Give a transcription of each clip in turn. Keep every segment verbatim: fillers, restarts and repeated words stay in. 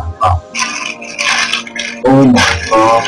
my god! Oh my god!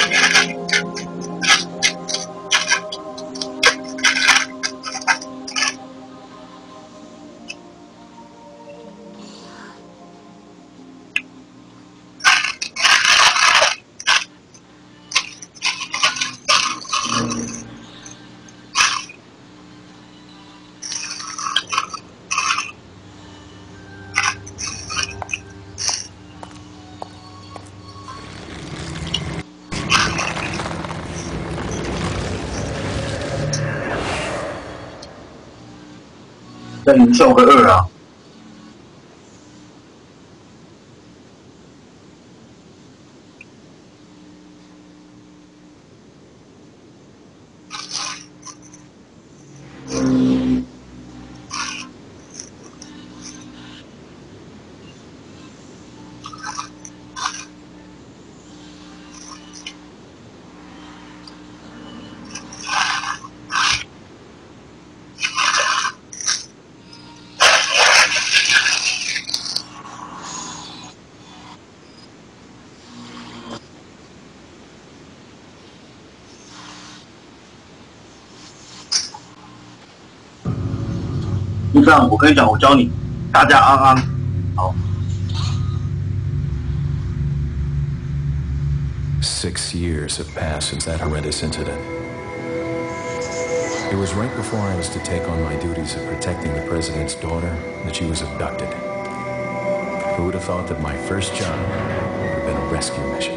那你送个二啊？就这样，我跟你讲，我教你，大家安安，好。 Six years have passed since that horrendous incident. It was right before I was to take on my duties of protecting the president's daughter that she was abducted. Who would have thought that my first job would have been a rescue mission?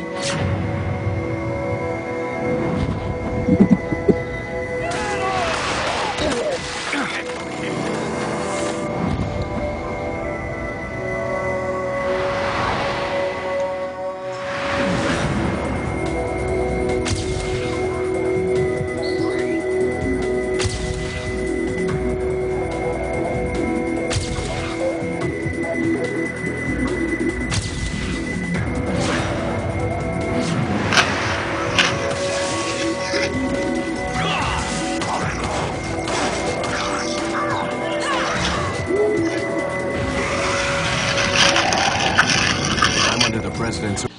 President's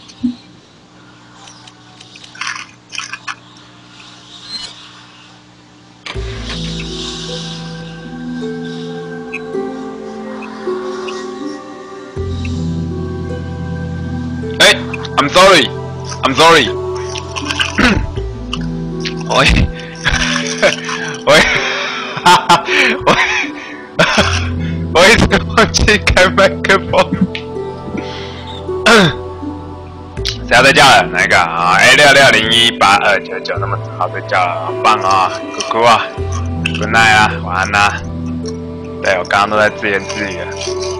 哎 ，I'm sorry, I'm sorry 喂，喂，哈哈，我我一直忘记开麦克风。谁要再叫了？哪一个啊 ？A 六六零一八二九九，那么好再叫了，好棒啊！姑姑啊 ，Good night 啊，晚安啦。对，我刚刚都在自言自语了。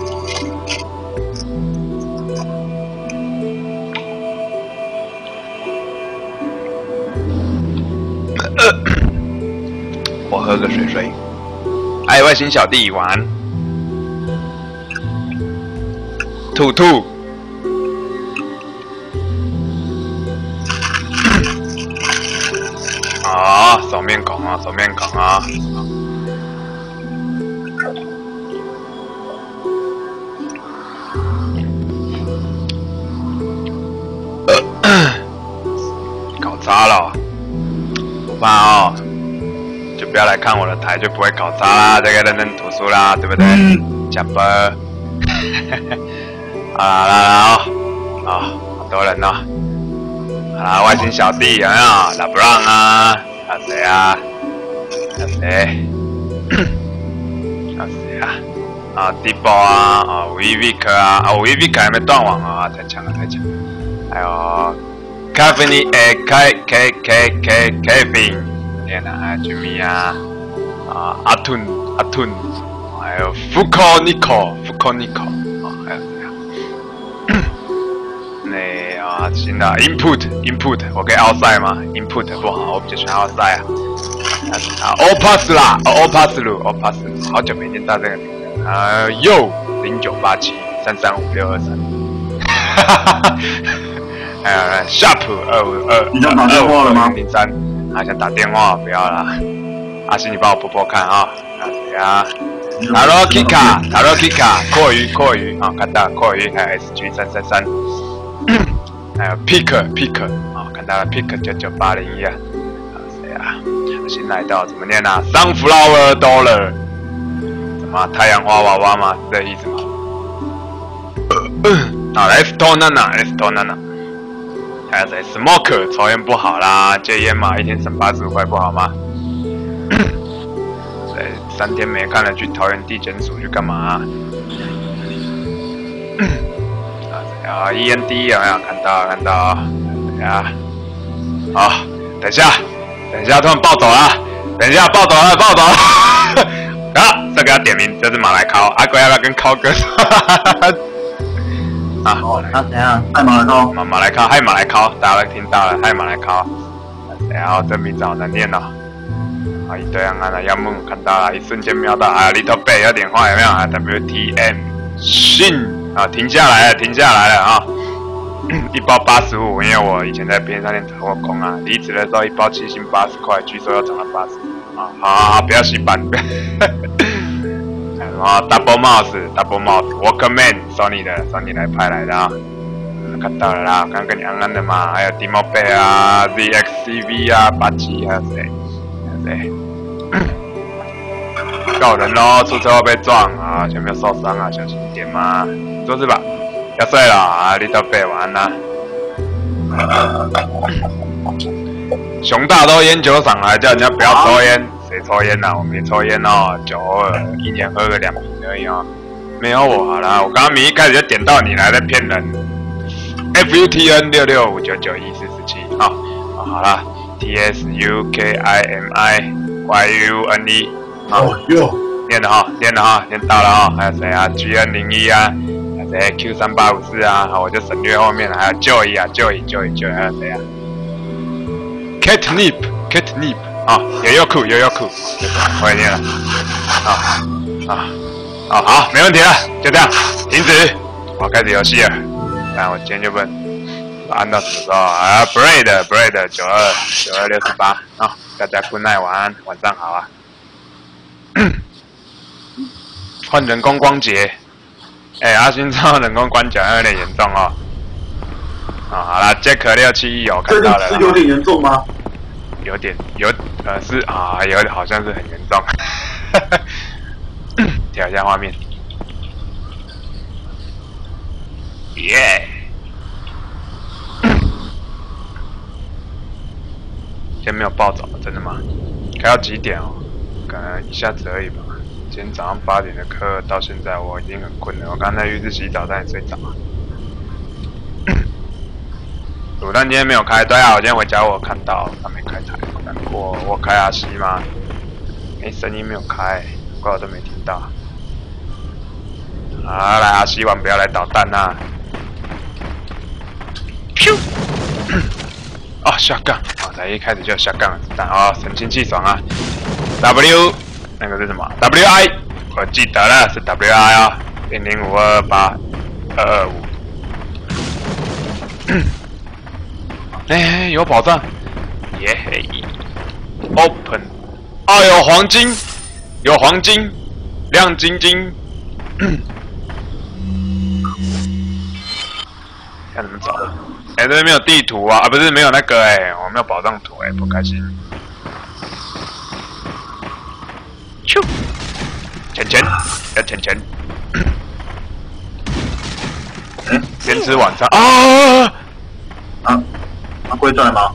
我喝个水水。哎，外星小弟晚安。兔兔。啊，熟面孔啊，熟面孔啊！搞砸了，不怕哦，就不要来看我的台，就不会搞砸啦，这个认真读书啦，对不对？讲吧。好啦好啦哦，啊，好多人哦。好啦，外星小弟有没有？拉布朗啊，还有谁啊？还有谁？还有谁啊？啊 ，Debo 啊，啊 ，Vivek 啊，啊 ，Vivek 还没断网啊，太强了，太强了。还有 Kevin 诶 ，K K K K Kevin， 天哪，还有 Jimmy 啊，啊，阿吞阿吞，还有 Fuko Nico，Fuko Nico， 啊，还有谁啊？那啊，新的 input input， 我可以 outside 吗 ？input 不好，我比较喜欢 outside 啊。啊 ，all pass 啦 ，all pass 路 ，all pass 路，好久没见到这个名字。啊 ，yo 零九八七三三五六二三。哈哈哈。呃 ，sharp 二五二。 你想打电话了吗？ 零三，啊，想打电话不要啦。阿信，你帮我播播看啊。啊谁啊？塔罗 Kika， 塔罗 Kika， 阔鱼阔鱼啊，看到阔鱼还有 S G 三三三。 还有 Pick Pick 啊，看到了 Pick 九九八零一啊，啊谁啊？新来到怎么念啊 ？Sunflower Dollar， 什么太阳花娃娃吗？是这意思吗？好 ，F Tonana，F Tonana， 还有谁 ？Smoker 抽烟不好啦，戒烟嘛，一天省八十五块不好吗？对，三天没看了，去桃园地检署去干嘛、啊？啊 ，E N D 有没有看到？看到，等一下，好，等一下，等一下，突然暴走了，等一下暴走了，暴走了，啊，这个要点名，这是马来考，阿龟要不要跟考哥说？啊， 哦，他怎样？嗨马来考， 马马来考，嗨马来考，大家都听到了，嗨马来考，然后这名字好难念哦。啊，一堆暗暗的，要梦看到了，一瞬间瞄到，还有 Little Bay 有点话有没有啊 ？W T M 信啊，停下来了，停下来了啊！一包八十五，因为我以前在便利商店打过工啊，离职的时候一包七星八十块，据说要涨到八十啊！好好好，不要洗版。什么 Double Mouse，Double Mouse，Walkman，Sony 的，Sony 来派来的啊！看到了啦，刚刚跟你暗暗的嘛，还有 Demo Bay 啊 ，Z X C V 啊，八七还有谁？对，告人咯，出车祸被撞啊，有没有受伤啊？小心一点嘛，说是吧？要睡了啊，你都背完了。熊大都烟酒嗓还叫人家不要抽烟，谁抽烟呐、啊？我没抽烟哦，酒偶尔一年喝个两瓶而已哦。没有我好啦，我刚刚明一开始就点到你来在骗人。F U T N 六六五九九一四四七啊，好啦。T S U K I M I Y U N E 哦哟， 念了哈，念了哈，念到了哈，还有谁啊 ？G N 零一啊，还有谁 ？Q 三八五四啊，好，我就省略后面了。还有 Joy 啊 ，Joy Joy Joy， 还有谁啊 ？Catnip Catnip 啊，悠悠酷悠悠酷，我也念了，啊啊啊，好，没问题了，就这样，停止，我要开始游戏了。但我今天就不能。按到什么时候啊 ？Braid Braid 九二九二六十八啊！大家 good night 晚安，晚上好啊！换人工光洁，哎、欸，阿勋知道人工关节有点严重哦。啊，好啦 Jack 六七一有看到了， 是有点严重吗？ 有点有呃是啊，有好像是很严重。调一下画面，耶、yeah ！今天没有暴走，真的吗？开到几点哦？可能一下子而已吧。今天早上八点的课到现在，我已经很困了。我刚才在浴室洗澡，但也睡着了。卤蛋今天没有开，对啊，我今天回家我有看到他没开台，难过。我开阿西吗？没声音没有开，怪我都没听到。好，来阿西玩，不要来捣蛋呐、啊！咻！哦，下杠！哦，才一开始就下杠了子弹哦，神清气爽啊 ！W 那个是什么 ？W I 我记得了，是 W I 啊、哦，零零五二八二二五。哎，有宝藏！耶嘿 ！Open， 哦，有黄金，有黄金，亮晶晶。看怎么走。哎、欸，这边没有地图啊，啊不是没有那个哎、欸，我没有宝藏图哎、欸，不开心。咻，钱钱，要钱钱。嗯，先吃晚餐啊啊，阿龟转了吗？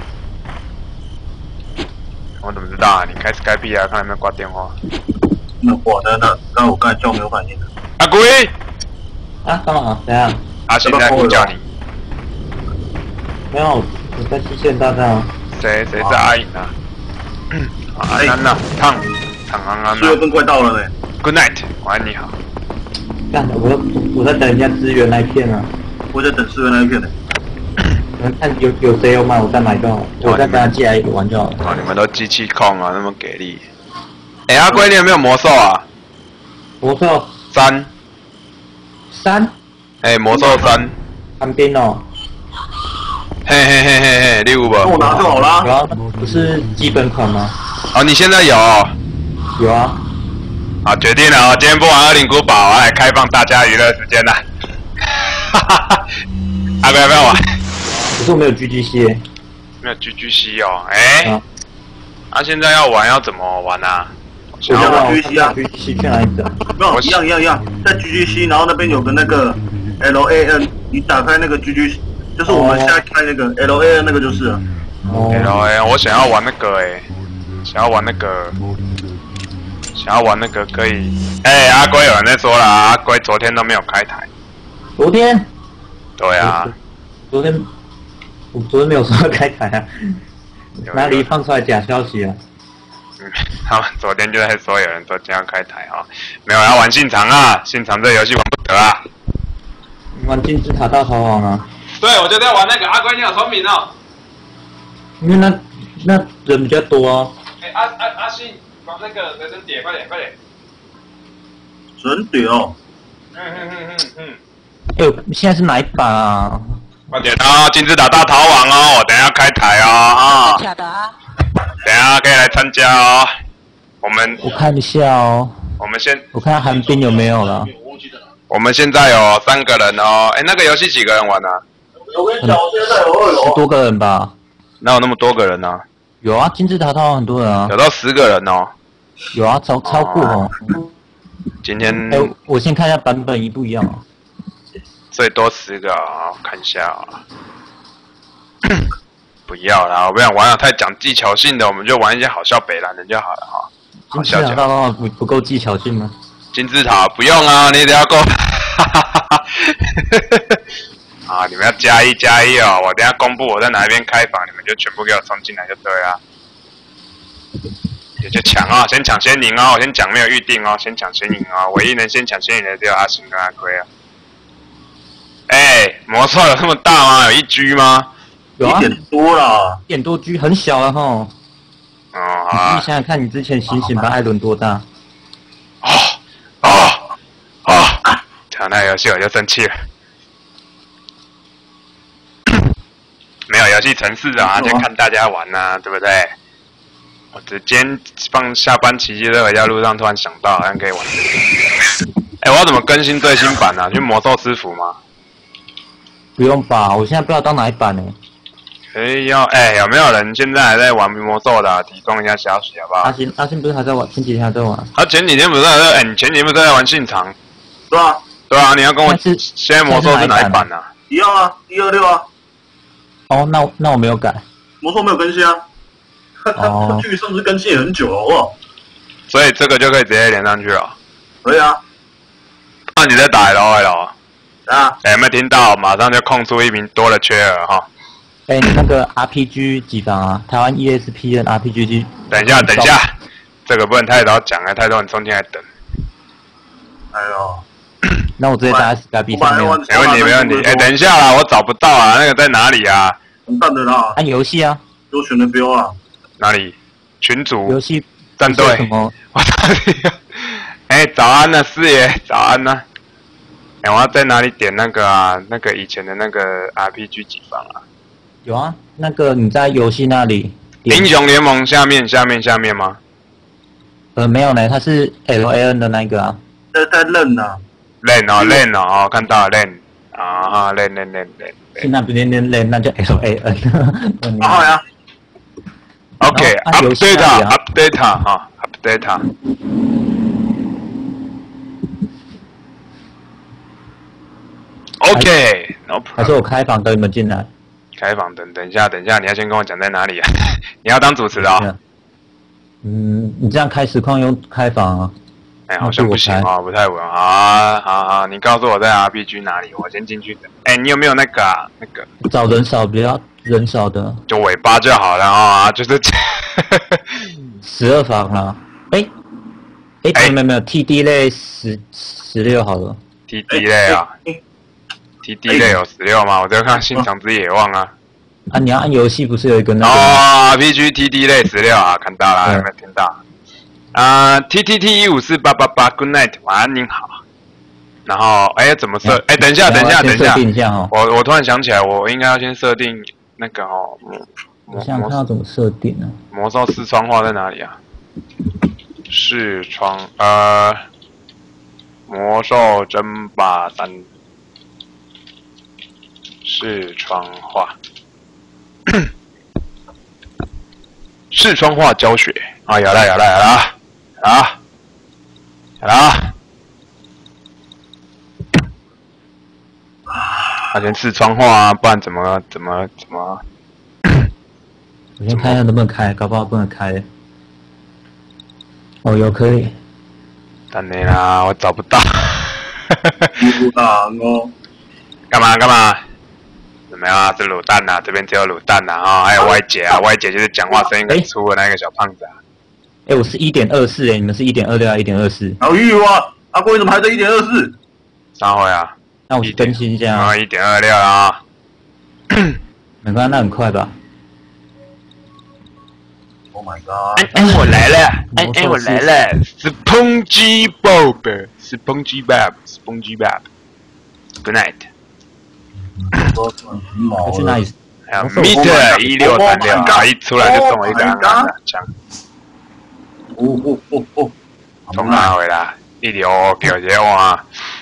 我怎么知道啊？你开 Skype 啊，看有没有挂电话。 那我的那那我刚才叫没有反应。 阿龟， 啊，干嘛？怎样？ 阿信在呼叫你。 没有，我在极限大战啊。 谁谁是阿颖啊？啊，安安呐，烫烫安安呐。 四月份快到了呢。 Good night， 晚安你好。 干，我我在等人家支援那一片啊。 我在等四月那一片呢。 我看有有谁有买，我再买就好。我再跟他借来玩就好了。 哦，你们都机器控啊，那么给力。哎、欸，阿龟，你有没有魔兽啊？ 魔兽三。 三。 哎、欸，魔兽三。 寒冰哦。 嘿嘿嘿嘿嘿，你有无？ 我拿就好啦。 有啊，不是基本款吗？ 哦，你现在有、哦？ 有啊。 好，决定了哦，今天不玩恶灵古堡，我来开放大家娱乐时间了。哈哈哈。 阿哥要不要玩？ 可是我没有 G G C 耶。 没有 G G C 哦，哎、欸，啊，啊现在要玩要怎么玩啊？ 我要玩 G G C 啊 ，G G C 去哪里找？ 没有，一样一样一样，在 G G C， 然后那边有个那个 L A N， 你打开那个 G G C， 就是我们现在开那个 L A N 那个就是了。 哦 L A N， 我想要玩那个哎、欸，想要玩那个。想要玩那个可以，哎、欸，阿龟有人在说了，阿龟昨天都没有开台。 昨天？ 对啊。 昨天，我昨天没有说要开台啊，哪里放出来假消息啊？ 嗯，他们昨天就在说有人说今天要开台啊、哦，没有要玩信长啊，信长这游戏玩不得啊。 玩金字塔大逃亡啊？ 对，我就在玩那个，阿龟你好聪明哦。 因为那那人比较多啊。 哎、欸，阿阿阿信。把那个人参碟，快点快点！ 人碟哦。 嗯嗯嗯嗯嗯。 哎呦，现在是哪一版啊？ 快点啊！金字塔大逃亡哦，我等一下开台哦啊！ 假的啊！ 等一下可以来参加哦。我们我看一下哦。 我们先我看寒冰有没有了。 我们现在有三个人哦。哎，那个游戏几个人玩啊？ 我跟你讲，我现在有二楼。 十多个人吧？ 哪有那么多个人呢、啊？ 有啊，金字塔逃亡很多人啊。 有到十个人哦。 有啊，超超过哦。 今天哎、欸，我先看一下版本一不一样哦。 最多十个啊，我看一下啊。不要啦，我不想玩了，太讲技巧性的，我们就玩一些好笑北蓝的就好了哈。 金字塔大逃亡不不够技巧性吗？ 金字塔不用啊，你只要够。啊，你们要加一加一哦！我等一下公布我在哪一边开房，你们就全部给我冲进来就对了。也就抢啊，先抢先赢哦！我先讲没有预定哦，先抢先赢哦！唯一能先抢先赢的只有阿星跟阿龟啊。哎、欸，魔兽有这么大吗？有一 G 吗？ 有啊， 一点多啦， 一点多 G 很小了哈。哦， 好啊。 你想想看，你之前醒醒吧艾伦多大？ 哦哦哦！抢那游戏我就生气了。没有游戏程式啊，就看大家玩啊，对不对？我直接放下班骑机车回家路上，突然想到好像可以玩这个。哎、欸，我要怎么更新最新版啊？去魔兽师傅吗？ 不用吧，我现在不知道到哪一版呢。 哎、欸，要哎、欸，有没有人现在还在玩魔兽的、啊？提供一下消息好不好？ 阿星阿星不是还在玩？前几天还在玩。 他前几天不是还在？哎、欸，你前几天不是在玩信长？ 对啊， 对啊，你要跟我现在魔兽是哪一版啊？ 一样啊，一二六啊。 哦，那那我没有改。 魔兽没有更新啊。 哦。 距上次更新也很久了，好不好？ 所以这个就可以直接连上去了。 可以啊。 那你在打 L O L 啊？ 啊。 哎、欸，有没有听到？马上就空出一名多的缺额哈。 哎、欸，你那个 R P G 几房啊？台湾 E S P N R P G 机。 等一下，等一下，这个不能太早讲啊，太多人冲进来等。 哎呦。 那我直接打在 Skype 上面。 没问题，没问题。哎、欸，等一下啦，我找不到啊，那个在哪里啊？ 完蛋的啦。 按游戏啊。 有选的标啊。 哪里？群组。 游戏。 战队。 什么？ 我哪里？哎、欸，早安呢、啊，四爷，早安呢、啊。哎、欸，我要在哪里点那个啊？那个以前的那个 R P G 几房啊？ 有啊，那个你在游戏那里。 英雄联盟下面，下面，下面吗？ 呃，没有呢，它是 L A N 的那个啊。 在在认啊。 练哦，练哦，哦，看到了练啊，练练练练。 是那边练练，那叫 L A N。 好呀。 OK，update，update 哈 ，update。OK，no problem。 还是我开房等你们进来。 开房等，等一下，等一下，你要先跟我讲在哪里啊？你要当主持的哦。 嗯，你这样开实况用开房啊？ 哎、欸，好像不行哦，不太稳啊。好好，你告诉我在 R P G 哪里，我先进去等。哎、欸，你有没有那个啊？那个找人少，比较人少的， 就尾巴就好了啊、哦，就是十二房啦。哎、欸，哎、欸，没有没有 ，T D 类十十六好了。 T D 类啊、欸欸、，T D 类有十六吗？我在看《信长之野望》啊。 啊，你要按游戏不是有一个那个？ 哦 ，R P G T D 类十六啊，看到了，有没有听到？啊、呃、，T T T 一五四八八八 ，Good night， 晚安您好。然后，哎、欸，怎么设？哎、欸，等一下，等一下，等一下， 一下哦、 我我突然想起来，我应该要先设定那个哦。 我想看要怎么设定呢、 啊？魔兽视窗画在哪里啊？视窗，呃，魔兽争霸三， 视窗画，视窗画教学啊，有了有了有了啊，有了。他先视窗画啊，不然怎么怎么怎么？ 我先看一下能不能开，搞不好不能开。哦，有可以。 等你啦，我找不到。 不打哦。 干嘛干嘛？怎么样啊？是卤蛋呐、啊，这边只有卤蛋呐啊，还有歪姐啊，歪姐就是讲话声音很粗的那个小胖子啊。 哎、欸，我是一点二四哎，你们是一点二六啊，一点二四。 老玉啊，阿贵怎么还在一点二四？ 啥回啊？ 那我去更新一下啊，一点二六啊。 没关系，那很快吧。 Oh my god！ 哎哎，我来了！哎哎，我来了！Spongy Bob，Spongy Bob，Spongy Bob。Good night。 我去哪里？ 还有 Meter 一六三六啊，一出来就送我一个安安的枪。 哦哦哦哦！ 从哪回来？弟弟哦，给我接我。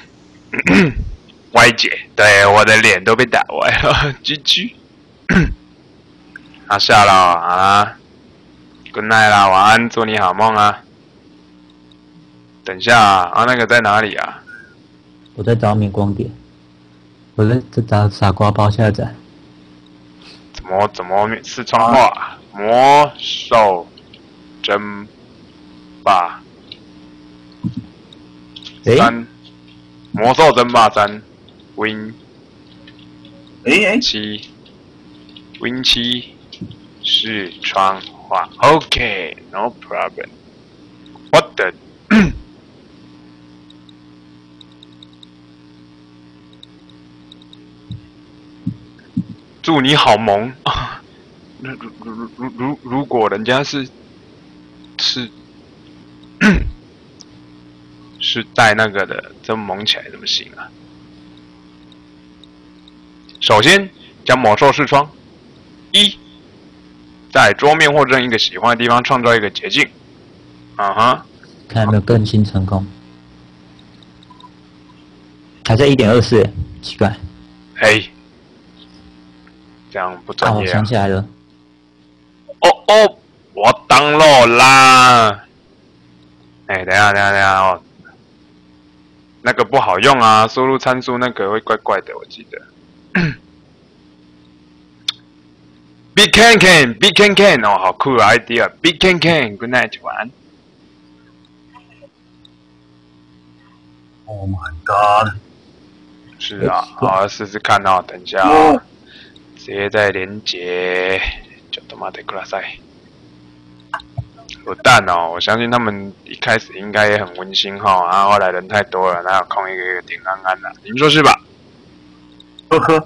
歪姐，对，我的脸都被打歪了，G G。啊，下了啊 ，Good night 啦，晚安，祝你好梦啊。等一下啊，啊，那个在哪里啊？ 我在找免光点，我在在找傻瓜包下载。 怎么怎么视窗画？啊、魔兽争霸三，魔兽争霸三 ，Win。 哎哎七 ，Win 七视窗画 ，OK，No problem。What the？ 祝你好萌啊！如如如如如如果人家是是是带那个的，这么萌起来怎么行啊？首先将魔兽视窗，一，在桌面或任一个喜欢的地方创造一个捷径。啊哈， 看有没有更新成功。还在一点二四，奇怪。 嘿。这样不专业啊！ 啊我想起来了。 哦哦，我当了啦！哎、欸，等一下，等一下，等一下哦，那个不好用啊，输入参数那个会怪怪的，我记得。Big Can Can Big Can Can 哦，好酷的 idea！Big Can Can，Good night， 晚安。 Oh my god！ 是啊，好，试试看哦，等一下、哦。 哦直接再连接，就他妈的过来塞。有蛋哦，我相信他们一开始应该也很温馨哈、哦，然后后来人太多了，哪有空一个一个点安安的？你们说是吧？ 呵呵。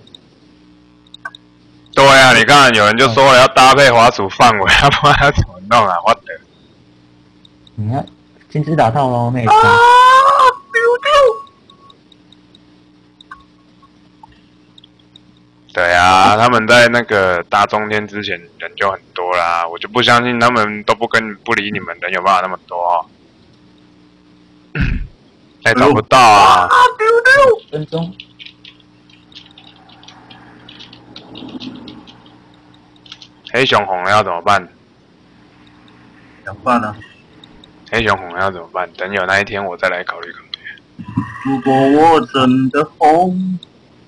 对啊，你看有人就说了要搭配滑鼠范围，要不然要怎么弄啊？我的。 你看，金枝打到喽，妹子。 啊！丢丢。 对啊，他们在那个大中天之前人就很多啦，我就不相信他们都不跟不理你们，人有办法那么多哦？哎，找不到啊！ 啊！丢丢。 分钟。 黑熊红了要怎么办？ 怎么办呢？ 黑熊红了要怎么办？等有那一天我再来考虑考虑。 如果我真的红。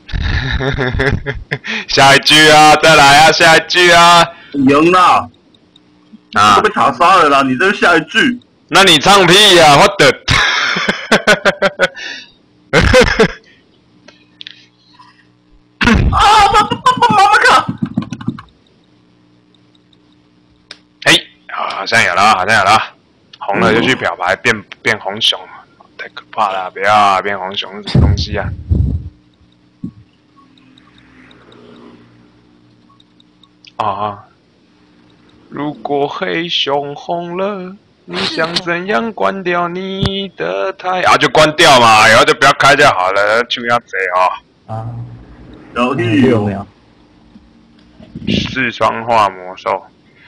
下一句啊，再来啊，下一句啊！ 赢啦！ 啊， 都被卡杀了啦！你这是下一句。 那你唱屁呀、啊！我的！ 啊！妈妈妈妈妈卡！ 哎，好像有了，好像有了，红了就去表白，变变红熊，太可怕了！不要啊，变红熊是什么东西啊？啊！如果黑熊红了，你想怎样关掉你的台？啊，就关掉嘛，以后就不要开就好了，就要这哦。 啊。 小弟有没有？ 视窗画魔兽。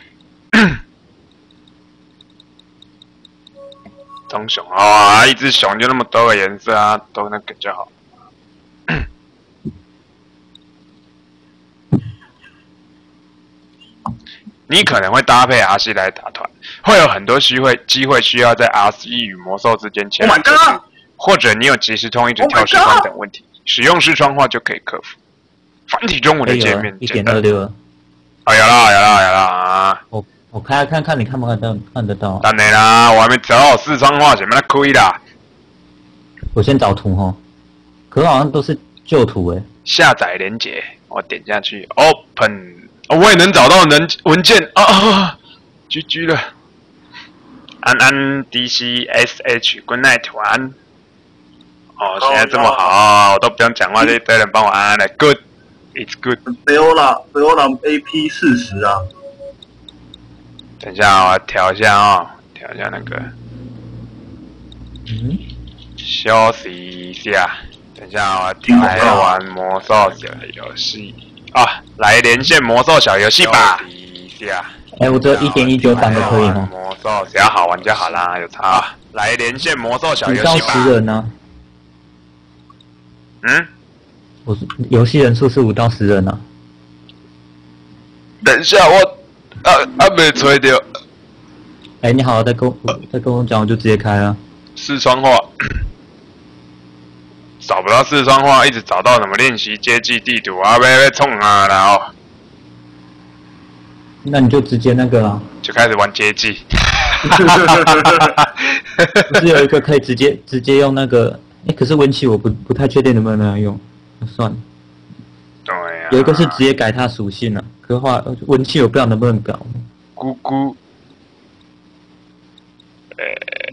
棕熊啊、哦，一只熊就那么多个颜色啊，都那个就好。 你可能会搭配 R C 来打团，会有很多机会机会需要在 R C 与魔兽之间切 Oh 换 my god！ 或者你有即时通一直跳视窗等问题， oh、使用视窗化就可以克服。繁体中文的界面一点二六了。 哦，有啦有啦有啦啊！ 我我开看看你看不看得看得到？ 等你啦，我还没找视窗化，前面在亏啦。 我先找图哈，可是好像都是旧图诶。 下载连结，我点下去 ，Open，、哦、我也能找到文文件啊 ，G G 了。安安 D C S H，Good night， 晚安。哦，现在这么好，我都不用讲话，就一堆人帮我安安了 ，Good，It's good。 贝欧拉，贝欧拉 A P 四十啊。 等一下，我调一下哦，调一下那个。 嗯。 休息一下，等一下我来玩魔兽小游戏啊！来连线魔兽小游戏吧。休息一下。 哎、欸，我只有一点一九版的可以吗？ 魔兽只要好玩就好啦，有差、啊。来连线魔兽小游戏吧。 五到十人呢、 啊？嗯？ 我游戏人数是五到十人呢、啊。 等一下我啊啊没吹掉。 哎、欸，你好，再跟我再跟我讲，我就直接开了。 视窗化。找不到视窗化，一直找到什么练习街机地图啊，被被冲啊，然后， 那你就直接那个啊， 就开始玩街机。 不是有一个可以直接直接用那个？哎、欸，可是温器我不不太确定能不能那样用，那算了。 对啊。 有一个是直接改它属性了、啊，可是话温器我不知道能不能搞。 咕咕。呃、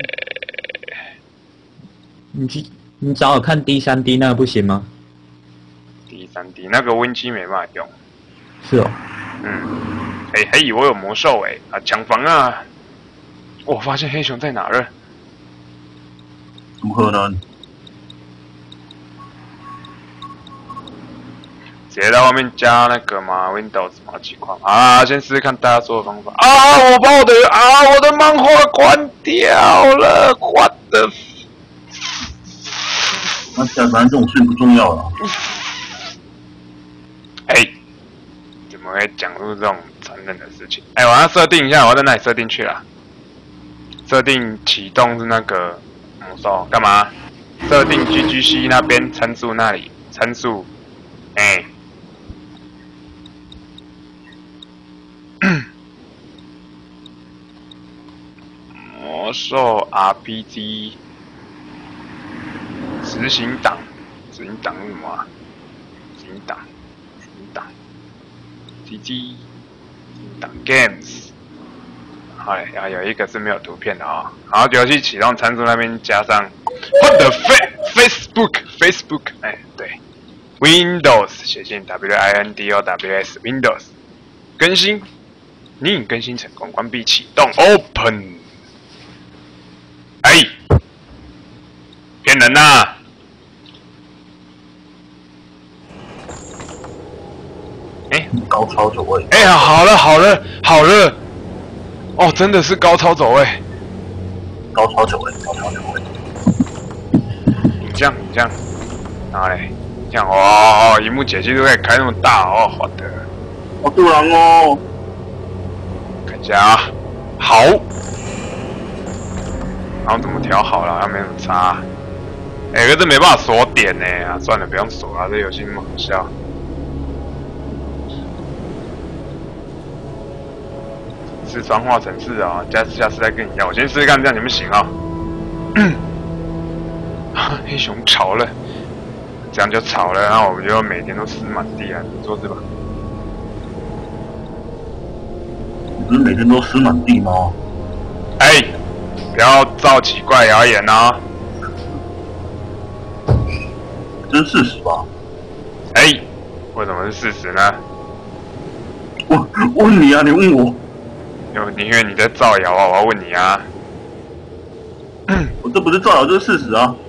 你去。你找我看 D 三 D 那个不行吗 ？D 三 D 那个温机没办法用。 是哦。 嗯。嘿嘿，我有魔兽哎、欸、啊，抢房啊！我发现黑熊在哪儿了？ 怎么可能？ 直接在外面加那个嘛 ，Windows 嘛情况啊，先试试看大家说的方法啊！我把我的啊我的漫画关掉了，关的。 那反正这种事不重要了。 哎、欸，怎么会讲出这种残忍的事情？哎、欸，我要设定一下，我要在哪里设定去了？设定启动是那个魔兽干嘛？设定 G G C 那边参数那里参数，哎、欸，魔兽 R P G。执行档，执行档是什么啊？执行档，执行档 ，G G， 执行档 Games， 好嘞，然后有一个是没有图片的啊、哦。然后游戏启动参数那边加上 ，What the Facebook Facebook， 哎对 ，Windows 写进 W I N D O W S Windows 更新，你已更新成功，关闭启动 Open， 哎，骗人呐、啊！哎， 高超走位！ 哎呀，好了好了好了，哦，真的是高超走位， 高超走位，高超走位。 你这样你这样，然后嘞，这样哦哦，萤幕解析度可以开那么大哦，好的。 好突然哦！ 看一下啊，好，然后怎么调好了？它没什么差。哎、欸，可是没办法锁点呢啊，算了，不用锁了，这游戏那么好笑。是转化程式啊，下次下次再跟你要，我先试试看，这样你们行啊、哦？黑熊吵了，这样就吵了，然后我们就每天都湿满地啊，你说是吧？ 你不是每天都湿满地吗？ 哎、欸，不要造奇怪谣言啊！ 这是事实吧？ 哎、欸，为什么是事实呢？ 我问你啊，你问我。 因为你在造谣啊！我要问你啊！ 我这不是造谣，这是事实啊！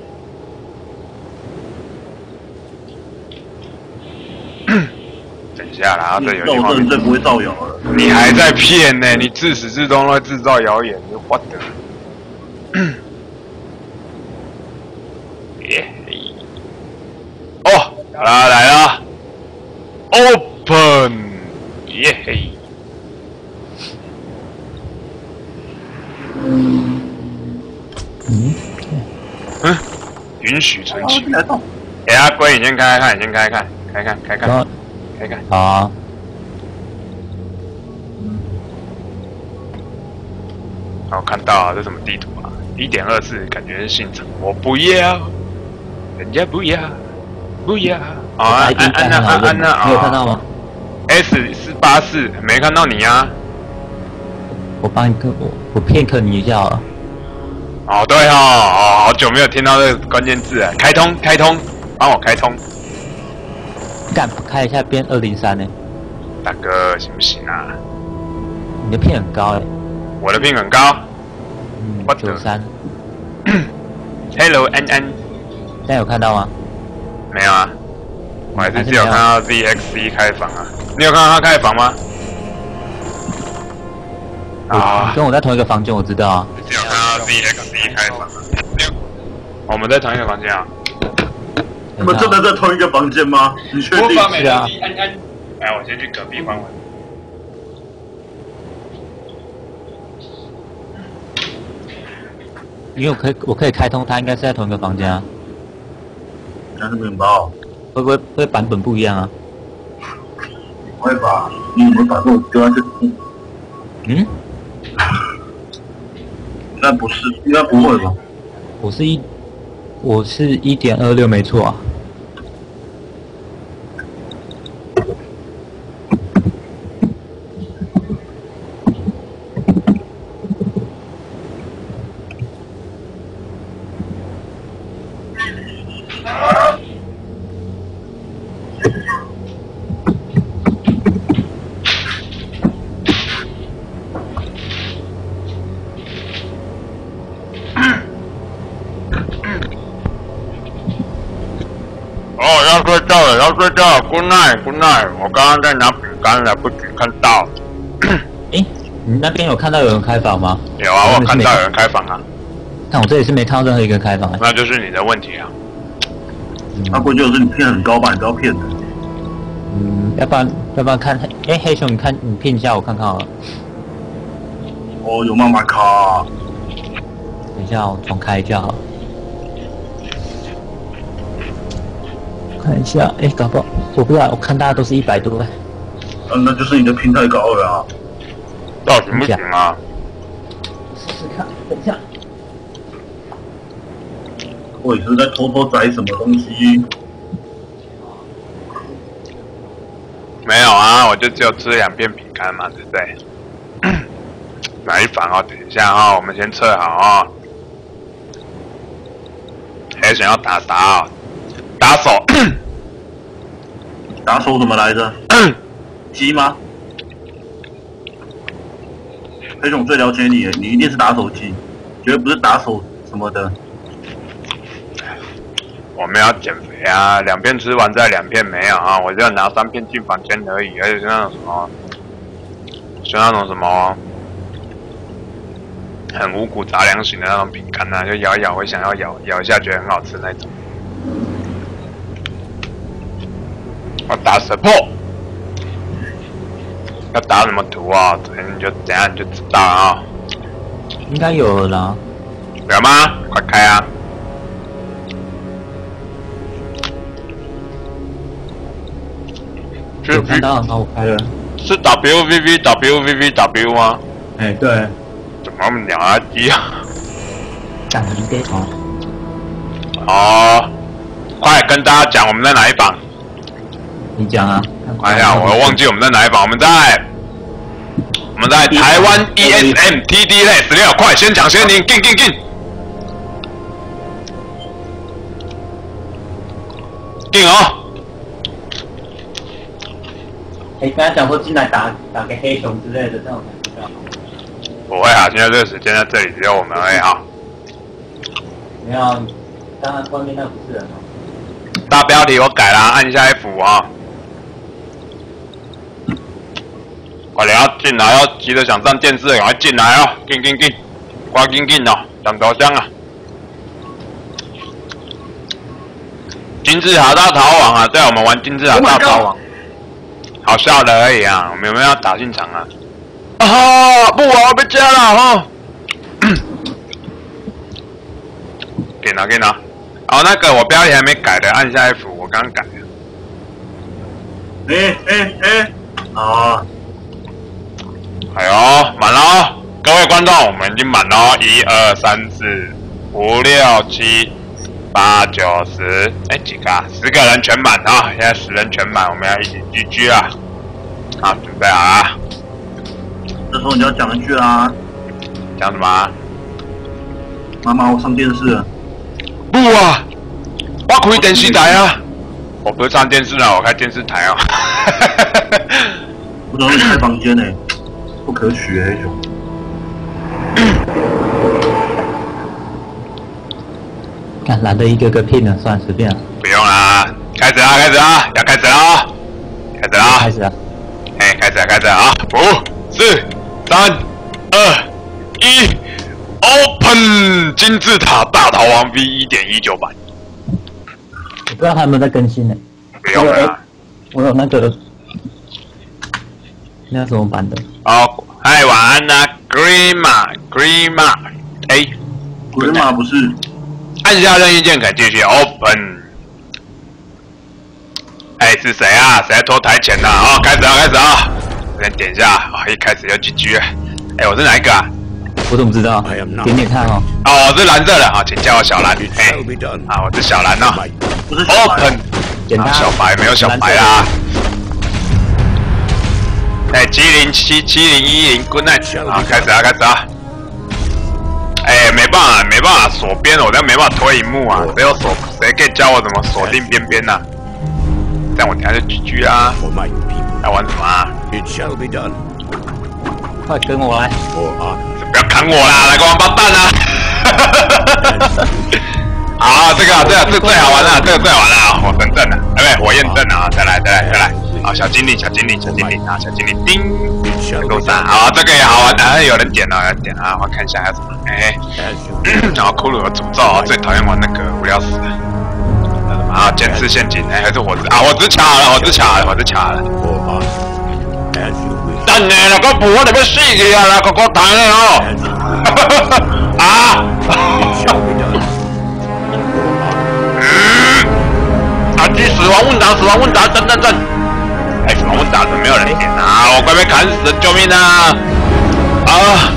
等一下啦，这游戏画面最不会造谣了。 你还在骗呢！你自始至终都在制造谣言，你what the？耶！哦，好啦，来啦 ！Open！耶嘿！ 允许存取。 来动。 哎呀，龟，你先开开看，你先开开看，开看开看，开看。 好啊。 好，看到啊，这什么地图啊？一点二四，感觉是信城，我不要，人家不要，不要。好啊，按按那按按那啊！ 你有看到吗 ？S 四八四，没看到你啊。 我帮你克我我片刻你一下好了。 哦，对哦，哦，好久没有听到这个关键字了，开通开通，帮我开通。 干，开一下变二零三呢？ 大哥，行不行啊？ 你的片很高哎。 我的片很高。 嗯，九三。 Hello， 安安。 现在有看到吗？ 没有啊，我还是只有看到 Z X C 开房啊。你有看到他开房吗？啊， 跟我在同一个房间，我知道啊。 只有看到 Z X C 开房啊。我们在同一个房间啊。 你们真的在同一个房间吗？你确定？ 是啊。安安，来，我先去隔壁换换。 因为我可以，我可以开通，它应该是在同一个房间啊。 那是面包。 会不会会版本不一样啊？ 不会吧？你有没有把这种丢在这里？ 嗯？ 应该不是，应该不会吧？ 我是一，我是一点二六没错啊。 要睡觉了，要睡觉了 ，Good night，Good night。我刚刚在拿饼干，来不及看到。 诶，你那边有看到有人开房吗？ 有啊，我看到有人开房啊。 但我这里是没看到任何一个人开房、欸。 那就是你的问题啊。 那估计就是你骗很高吧？你不要骗的。 嗯，要不然要不然看，诶、欸，黑熊，你看你骗一下我看看好了。 哦，有妈妈卡。 等一下，我重开一下好了。看一下，哎、欸，搞不好我不知道，我看大家都是一百多。 嗯，那就是你的平太高了啊。 到底行不行啊？ 试试看，等一下。 我也是在偷偷摘什么东西。 没有啊，我就只有吃两片饼干嘛，对不对？买房哦，等一下哦，我们先测好哦。还想要打啥哦？打手， 打手怎么来着？鸡吗？黑总最了解你了，你一定是打手机，绝对不是打手什么的。 我们要减肥啊，两片吃完再两片没有啊，我就要拿三片进房间而已，而且是那种什么，是那种什么很五谷杂粮型的那种饼干啊，就咬一咬会想要咬咬一下，觉得很好吃那种。我打石破，要打什么图啊？你就等下你就知道啊。 应该有了啦。 有吗？快开啊！ 有看到，好，我开了。 是 W V V W V V W 吗？ 哎、欸，对。 怎么那么鸟啊鸡啊？ 讲一个哦。 哦，快跟大家讲我们在哪一房？ 你讲啊！ 哎呀，我忘记我们在哪一房，我们在我们在台湾 E S M T D 类十六，快先抢先赢，进进进！进哦！ 哎，刚才讲说进来打打个黑熊之类的，这种感觉。 不会啊，现在这个时间在这里只有我们而已哈。 没有，刚刚外面那不是人吗？ 大标题我改了，按一下 F 啊。快点要进来哦！急着想上电视，赶快进来哦！进进进，快进进哦！抢头香啊！金字塔大逃亡啊！对，我们玩金字塔大逃亡，好笑的而已啊！我们有没有要打进场啊？啊哈！不玩，我被加了哈！给拿给拿！ 哦，那个我标题还没改的，按下 F， 我刚改了。 哎哎哎，啊！ 哎呦，满了！各位观众，我们已经满了，一二三四五六七八九十，哎，几个啊？十个人全满啊！现在十人全满，我们要一起 G G 啊！好，准备好了。 这时候你要讲一句啦。 讲什么、啊？ 妈妈，我上电视了。 不啊，我开电视台啊！我不是上电视啊，我开电视台啊。 我怎么会开房间呢、欸？不可取哎、欸，兄。 看懒得一个个拼了，算了，随便了。 不用啦，开始啦，开始啦，要开始啦，开始啦， 开始啊！ 哎，开始了，开始了啊！五、四、三、二、一 ，Open 金字塔大逃亡 V 一点一九版。 我不知道他们在更新呢、欸。 不用了。 我有那个，那什么版的？ 好，嗨，晚安呐 ，Greenma，Greenma， 哎 ，Greenma 不是。 按下任意键可以继续 Open。哎，是谁啊？谁在偷台前呢、啊？哦，开始啊，开始啊！先点一下，哦，一开始就 G G 了。哎，我是哪一个啊？ 我怎么知道？点点看哦。 哦，我是蓝色的啊，请叫我小蓝。哎，啊，我是小蓝哦。 不是小白。 Open。 点他。 小白没有小白啦。哎，七零七七零一零 ，Good night。好，开始啊，开始啊。哎，没办法，没办法锁边，我这样没办法推荧幕啊。谁有锁？谁可以教我怎么锁定边边呢？这样我等下就 G G 啦。要玩什么啊？ 快跟我来！ 不要砍我啦，来个王八蛋啊！好，这个这个这最好玩了，这个最好玩了，火神阵了，哎不对，火焰阵啊！再来再来再来！好，小精灵小精灵小精灵啊，小精灵叮，够上！好，这个也好玩的，哎，有人点了，有人点了，我看一下还有什么？哎，然后骷髅的诅咒，最讨厌玩那个，无聊死了。啊，尖刺陷阱，哎，还是火之啊，火之卡了，火之卡了，火之卡了。等呢，那个补我那边死去啊，那个个弹的哦。啊！嗯，啊，击死亡问答，死亡问答，等等等。哎，死亡问答怎么没有人点啊？我快被砍死了，救命啊！啊！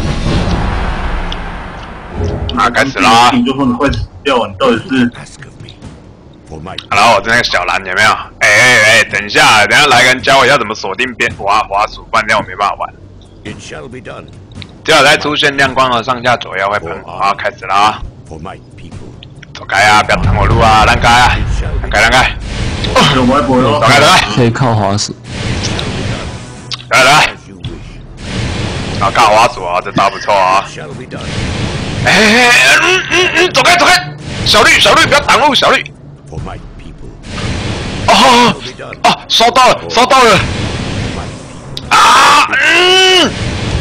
啊，开始啦！ 你就说你快死掉，你到底是？ 然后我是那个小蓝，有没有？哎哎哎，等一下，等一下来个人教我一下怎么锁定边滑滑鼠，不然这样我没办法玩。只要在出现亮光的上下左右会喷。好，开始了啊！走开啊！不要挡我路啊！让开啊！让开让开！ 有歪脖喽！ 走开走开！ 可以靠滑鼠。 来来！好，靠滑鼠啊，这招不错啊！哎哎哎！嗯嗯嗯，走开走开！小绿小绿，不要挡路，小绿！哦哦，收到了，收到了！啊，嗯，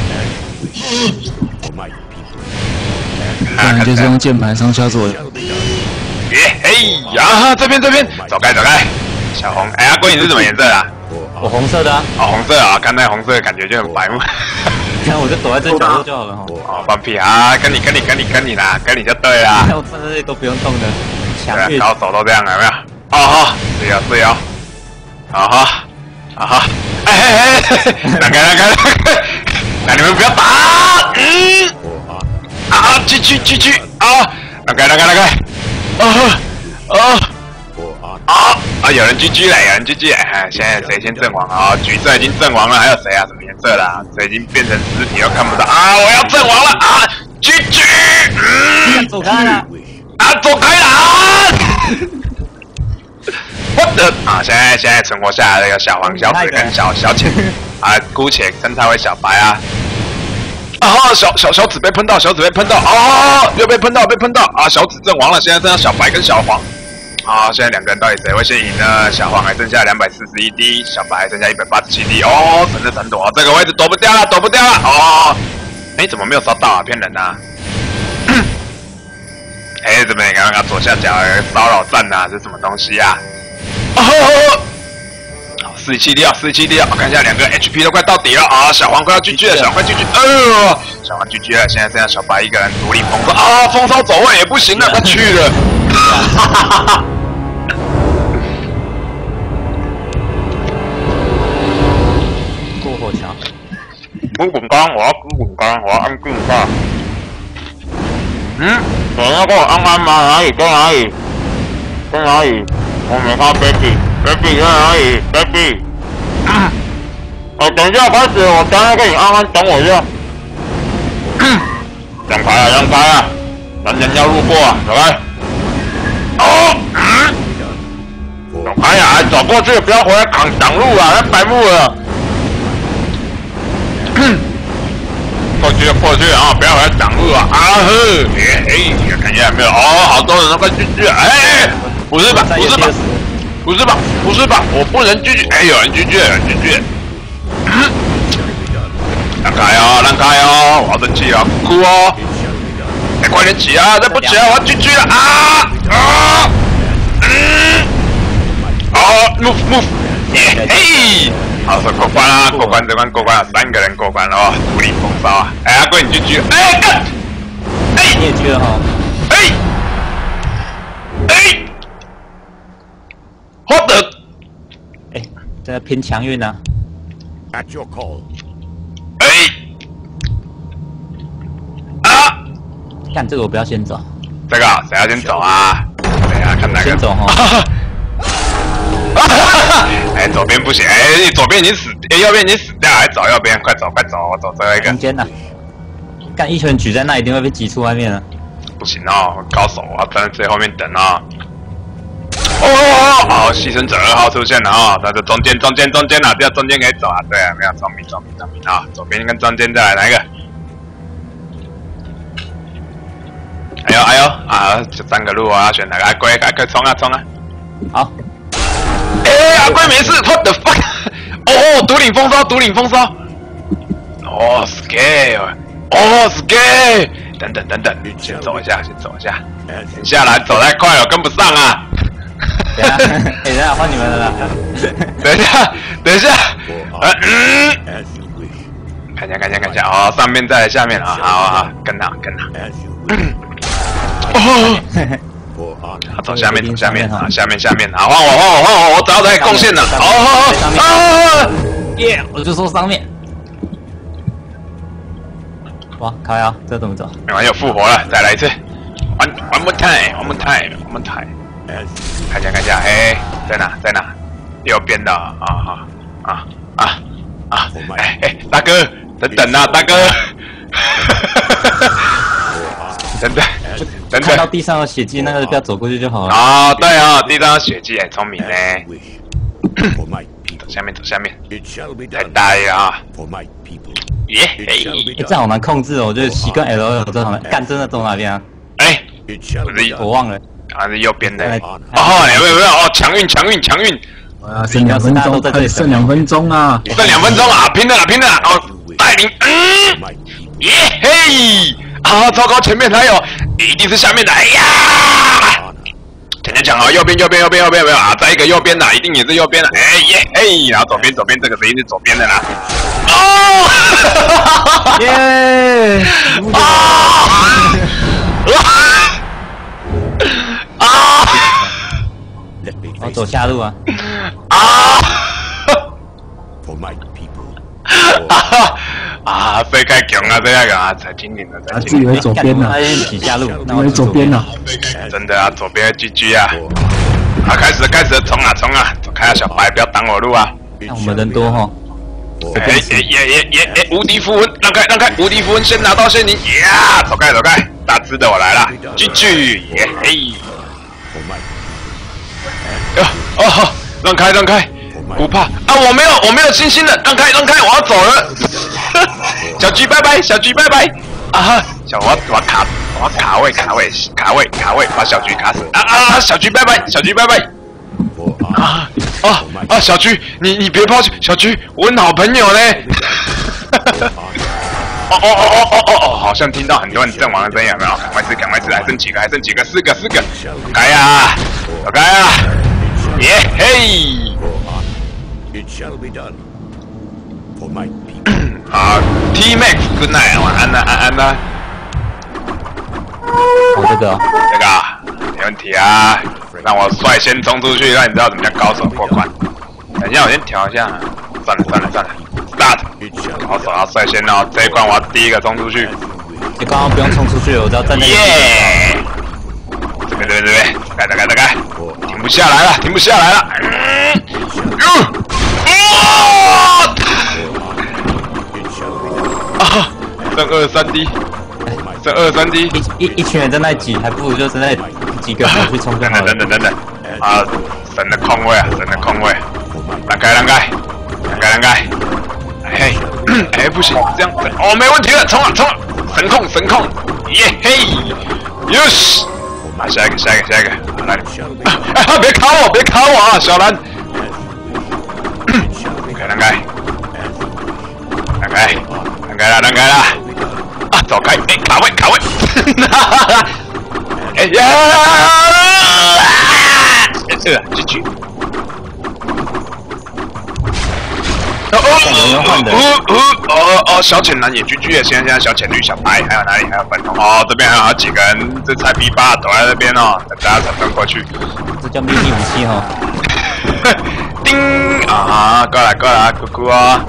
当然就是用键盘上下左右。 耶嘿呀，这边这边，走开走开！小红，哎，阿龟你是什么颜色啊？ 我红色的啊。 哦，红色啊，看那红色感觉就很白目。 看我就躲在这角落就好了哈。 哦，放屁啊！跟你跟你跟你跟你啦，跟你就对啦。 我站在这里都不用动的， 对啊，高手都这样了，有没有？哦哈，是哦是哦，啊哈啊哈，哎哎哎，让开让开让开，那你们不要打，嗯，啊，继续继续啊，让开让开让开，啊啊啊啊！有人 G G 了，有人 G G 了，哎，现在谁先阵亡啊？橘色已经阵亡了，还有谁啊？什么颜色的啊？这已经变成尸体，又看不到啊！我要阵亡了啊 ！G G， 嗯， 走开了， 啊，走开了啊！我的啊！现在现在存活下来的有小黄、小紫跟小小浅啊，姑且称他为小白啊。啊！小小小紫被喷到，小紫被喷到啊！又被喷到，被喷到啊！小紫阵亡了，现在剩下小白跟小黄。啊！现在两个人到底谁会先赢呢？小黄还剩下两百四十一滴，小白还剩下一百八十七滴。哦，神的闪躲，这个位置躲不掉了，躲不掉了。哦，哎，怎么没有烧到啊？骗人啊！哎，这边刚刚左下角有骚扰站呐、啊，这是什么东西呀、啊？哦，四十七滴啊，四十七滴啊！我看一下，两个 H P 都快到底了啊！小黄快要 G G 了，小黄快 G G， 哎呦，小黄 G G 了，现在剩下小白一个人独立封烧啊！封烧走位也不行了，他去了。 啊！ 过火桥。 滚滚杆，我要滚滚杆，我要按滚杆。嗯，等一下给我按按吗？哪里？在哪里？在哪里？我没看 baby，baby 在哪里 ？baby。哦，等一下开始，我等一下给你按按，等我一下。让开啊，让开啊！男人要路过啊，走开！哦，嗯，走开呀，走过去，不要回来挡挡路啊，那白目了。过去就过去啊，不要回来挡路啊！啊呵，哎哎，看见没有？哦，好多人都快拒绝，哎，不是吧？不是吧？不是吧？不是吧？我不能拒绝，哎，有人拒绝，有人拒绝。让开哦，让开哦！我要生气了，哭哦！哎，快点起啊！再不起来，我要拒绝了啊！啊！嗯！哦 ，move move， 耶嘿！好，说过关啦，过关这关过关了，三个人过关了哦，独领风骚啊！哎，阿贵你拒绝，哎干！哎， 你也拒了哈？ 哎哎，我的！ 哎，这个拼强运呢？ At your call. 哎！啊！ 干这个我不要先走。 这个谁要先走啊？谁啊？看哪个？ 先走哈。 哎，左边不行，哎，左边已经死，哎，右边已经死掉，还走右边，快走快走，我走最后一个。 中间呢？干一拳举在那，一定会被挤出外面啊！ 不行哦，高手，我要站在最后面等哦。哦哦哦！牺牲者二号出现了啊！那就中间中间中间啊，只有中间可以走啊。对啊，没有聪明聪明聪明啊！左边跟中间再来哪一个？哎呦哎呦啊！就三个路啊，选哪个？阿龟阿龟冲啊冲啊！ 好。 哎、欸，阿龟没事 ，What the fuck？ 哦，独领风骚，独领风骚。哦 ，scale， 哦 ，scale。等等等等，先走一下，先走一下。等下来，走太快了，跟不上啊。 等一下，哎，等一下换你们了啦。 等一下，等一下，呃嗯，看一下，看一下，看一下，哦，上面再来下面啊，好好好，跟他，跟他。哦，好，走下面，走下面啊，下面，下面，好，换我，换我，换我，我找到他贡献了，好好好，啊， 耶，我就说上面。哇，靠呀，这怎么走？ 没完，又复活了，再来一次，one one more time，one more time，one more time。看一下看一下，哎，在哪在哪？右边的啊啊啊啊啊！哎哎，大哥，等等啊，大哥，等等等等， 看到地上有血迹，那个不要走过去就好了。 啊，对啊，地上有血迹，哎，聪明呢。走下面，走下面，太大了啊！耶， 哎，这好难控制哦，我觉得习惯 L L 这好难。干，真的走哪边啊？ 哎， 我忘了。 啊，是右边的。哦，有没有没有？哦，强运强运强运！ 啊，剩两分钟，快剩两分钟啊！ 剩两分钟啊，拼了啦拼了啦！哦，带领，嗯，耶嘿！啊，糟糕，前面还有，一定是下面的。哎呀！强强强啊，右边右边右边右边有没有啊？再一个右边的，一定也是右边的。哎耶嘿！然后左边左边这个一定是左边的啦。哦！ 耶！ 啊！啊！ 我走下路啊！ 啊！啊！啊！飞开强啊，这个啊，才经典的，才经典的。 自以为左边呢？ 挤下路， 以为左边呢？ 真的啊，左边 G G 啊！啊，开始开始冲啊冲啊！走开啊，小白，不要挡我路啊！ 看我们人多哈。 哎耶耶耶耶耶！无敌符文，让开让开！无敌符文先拿到先赢！呀！走开走开！大只的我来了 ，G G 耶嘿！哟哦，让开让开！不怕啊！我没有我没有信心了，让开让开！我要走了。小菊拜拜，小菊拜拜！啊哈！小我我要卡我要卡位卡位卡位卡位，把小菊卡死！啊啊！小菊拜拜，小菊拜拜！啊啊啊！小菊，你你别抛弃小菊，我是好朋友嘞。哦哦哦哦哦哦哦！好像听到很多人阵亡的声音，有没有？赶快吃，赶快吃，还剩几个？还剩几个？四个，四个！走开呀！走开呀！耶嘿！好 ，T Max，Good night， 晚安啦，安安啦。 哦，这个， 这个啊，没问问题啊！让我率先冲出去，让你知道怎么叫高手过关。等一下，我先调一下。算了算了算了 ，start！ 高手要率先哦，这一关我要第一个冲出去。 你刚刚不用冲出去，我只要站在。 耶！这边这边这边，盖着盖着盖，停不下来了，停不下来了。嗯，啊！啊！剩二三 D， 剩二三 D， 一一一群人在那挤，还不如就在那几个人去冲就好了。 等等等等，啊！神的空位啊，神的空位，让开让开让开让开，嘿，哎不行，这样哦没问题了，冲了冲了，神控神控，耶嘿 ，yes， 啊下一个下一个下一个，来，啊别卡我别卡我啊，小兰，开让开让开让开了让开了，啊走开，哎卡位卡位，哈哈，哎呀！这个继续。哦哦哦哦哦哦！小浅蓝也 G G 了，现在现在小浅绿、小白，还有哪里？还有粉红哦，这边还有好几个人，这菜逼八躲在这边哦，等大家传送过去。 这叫秘密武器哦。 叮啊！过来过来，姑姑啊！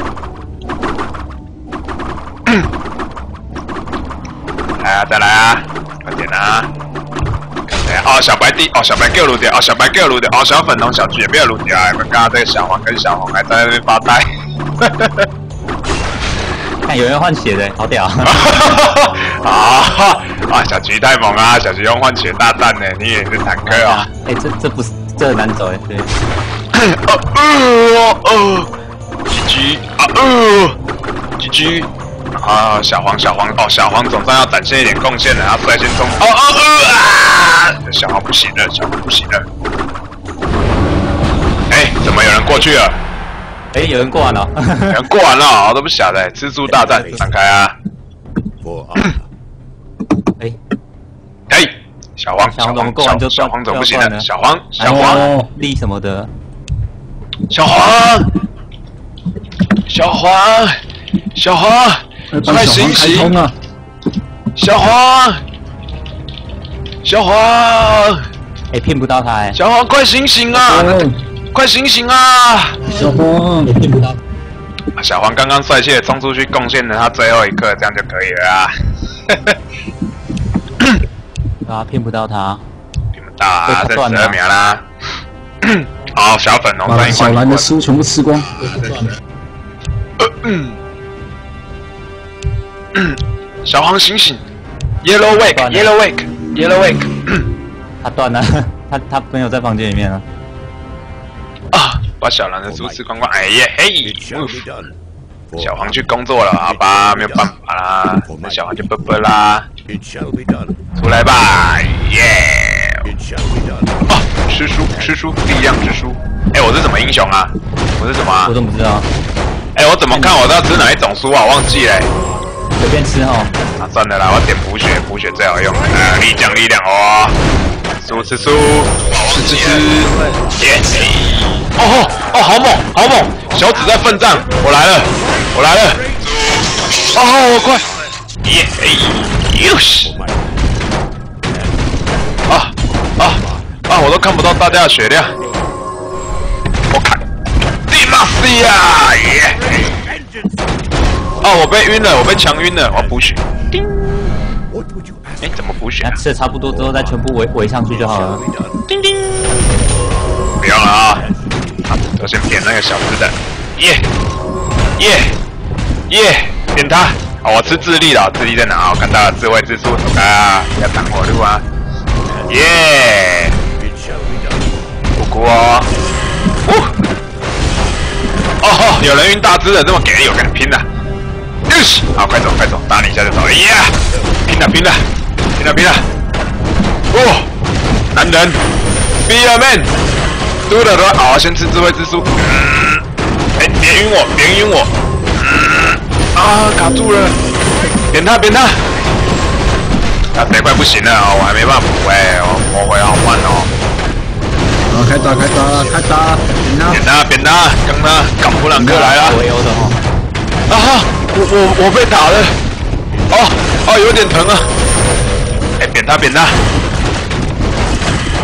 来啊，再来啊，快点啊！哦，小白弟，哦，小白给我撸掉，哦，小白给我撸掉，哦，小粉红、小橘也被我撸掉，刚刚这个小黄跟小红还在那边发呆。 看有人换血的，好屌！ 啊啊！小橘太猛啊！小橘用换血大战呢，你也是坦克啊！ 哎，这这不是这很难走哎，对。 哦哦哦！G G 啊哦！G G 啊！小黄小黄哦，小黄总算要展现一点贡献了，他率先冲！哦哦哦啊！小黄不行了，小黄不行了。哎，怎么有人过去了？ 哎，有人过完了， 有人过完了，我都不晓得。蜘蛛大战，闪开啊！ 哎哎，小黄， 小黄怎么过完就小黄怎么不行了？小黄，小黄， 力什么的， 小黄，小黄，小黄，快醒醒！小黄，小黄， 哎，骗不到他哎！ 小黄，快醒醒啊！快醒醒啊！ 小黄， 也骗不到。 小黄刚刚帅气的冲出去，贡献了他最后一刻，这样就可以了啊！ 啊，骗不到他， 骗不到啊，剩十二秒啦！好，小粉红把小蓝的食物全部吃光。 嗯嗯，小黄醒醒 ！Yellow wake，Yellow wake，Yellow wake。 他断了，他他朋友在房间里面了。 啊！把小蓝的书吃光光，哎呀嘿！小黄去工作了，好吧，没有办法啦，那小黄就啵啵啦，出来吧，耶！哦，吃书吃书，力量之书。哎，我是什么英雄啊？我是什么啊？ 我怎么不知道？ 哎，我怎么看我都要吃哪一种书啊？我忘记了。 随便吃哦。 啊，算了啦，我点补血，补血最好用。呃，力量力量哦。书吃书，吃吃吃，耶！哦哦，好猛好猛！小紫在奋战，我来了，我来了！哦，快！耶！哟西！啊啊啊！我都看不到大家的血量。我看，迪玛西亚！耶！哦，我被晕了，我被强晕了，我要补血。哎，怎么补血、啊？ 吃的差不多之后，再全部围围上去就好了。叮叮， 不用了啊！我先点那个小只的，耶耶耶，点它！哦，我吃智力了，智力在哪？我看到了智慧之书，走开啊！不要挡我路啊！耶！姑姑哦！哦，有人晕大只的，这么给力，我跟你拼了！哟西！好，快走快走，打你一下就走了！耶！拼了拼了！拼了拼了！哦，男人 ，Be a man， 嘟了嘟，好，先吃智慧之书。嗯，哎，别晕我，别晕我。嗯，啊，卡住了，扁他扁他。啊，这块不行了哦，我还没办法补哎，我我回好慢哦。 啊，开打开打开打， 扁他扁他，刚他冈普朗克来了。 我有的哦。 啊哈，我我我被打了。哦哦，有点疼啊。哎，扁他扁他！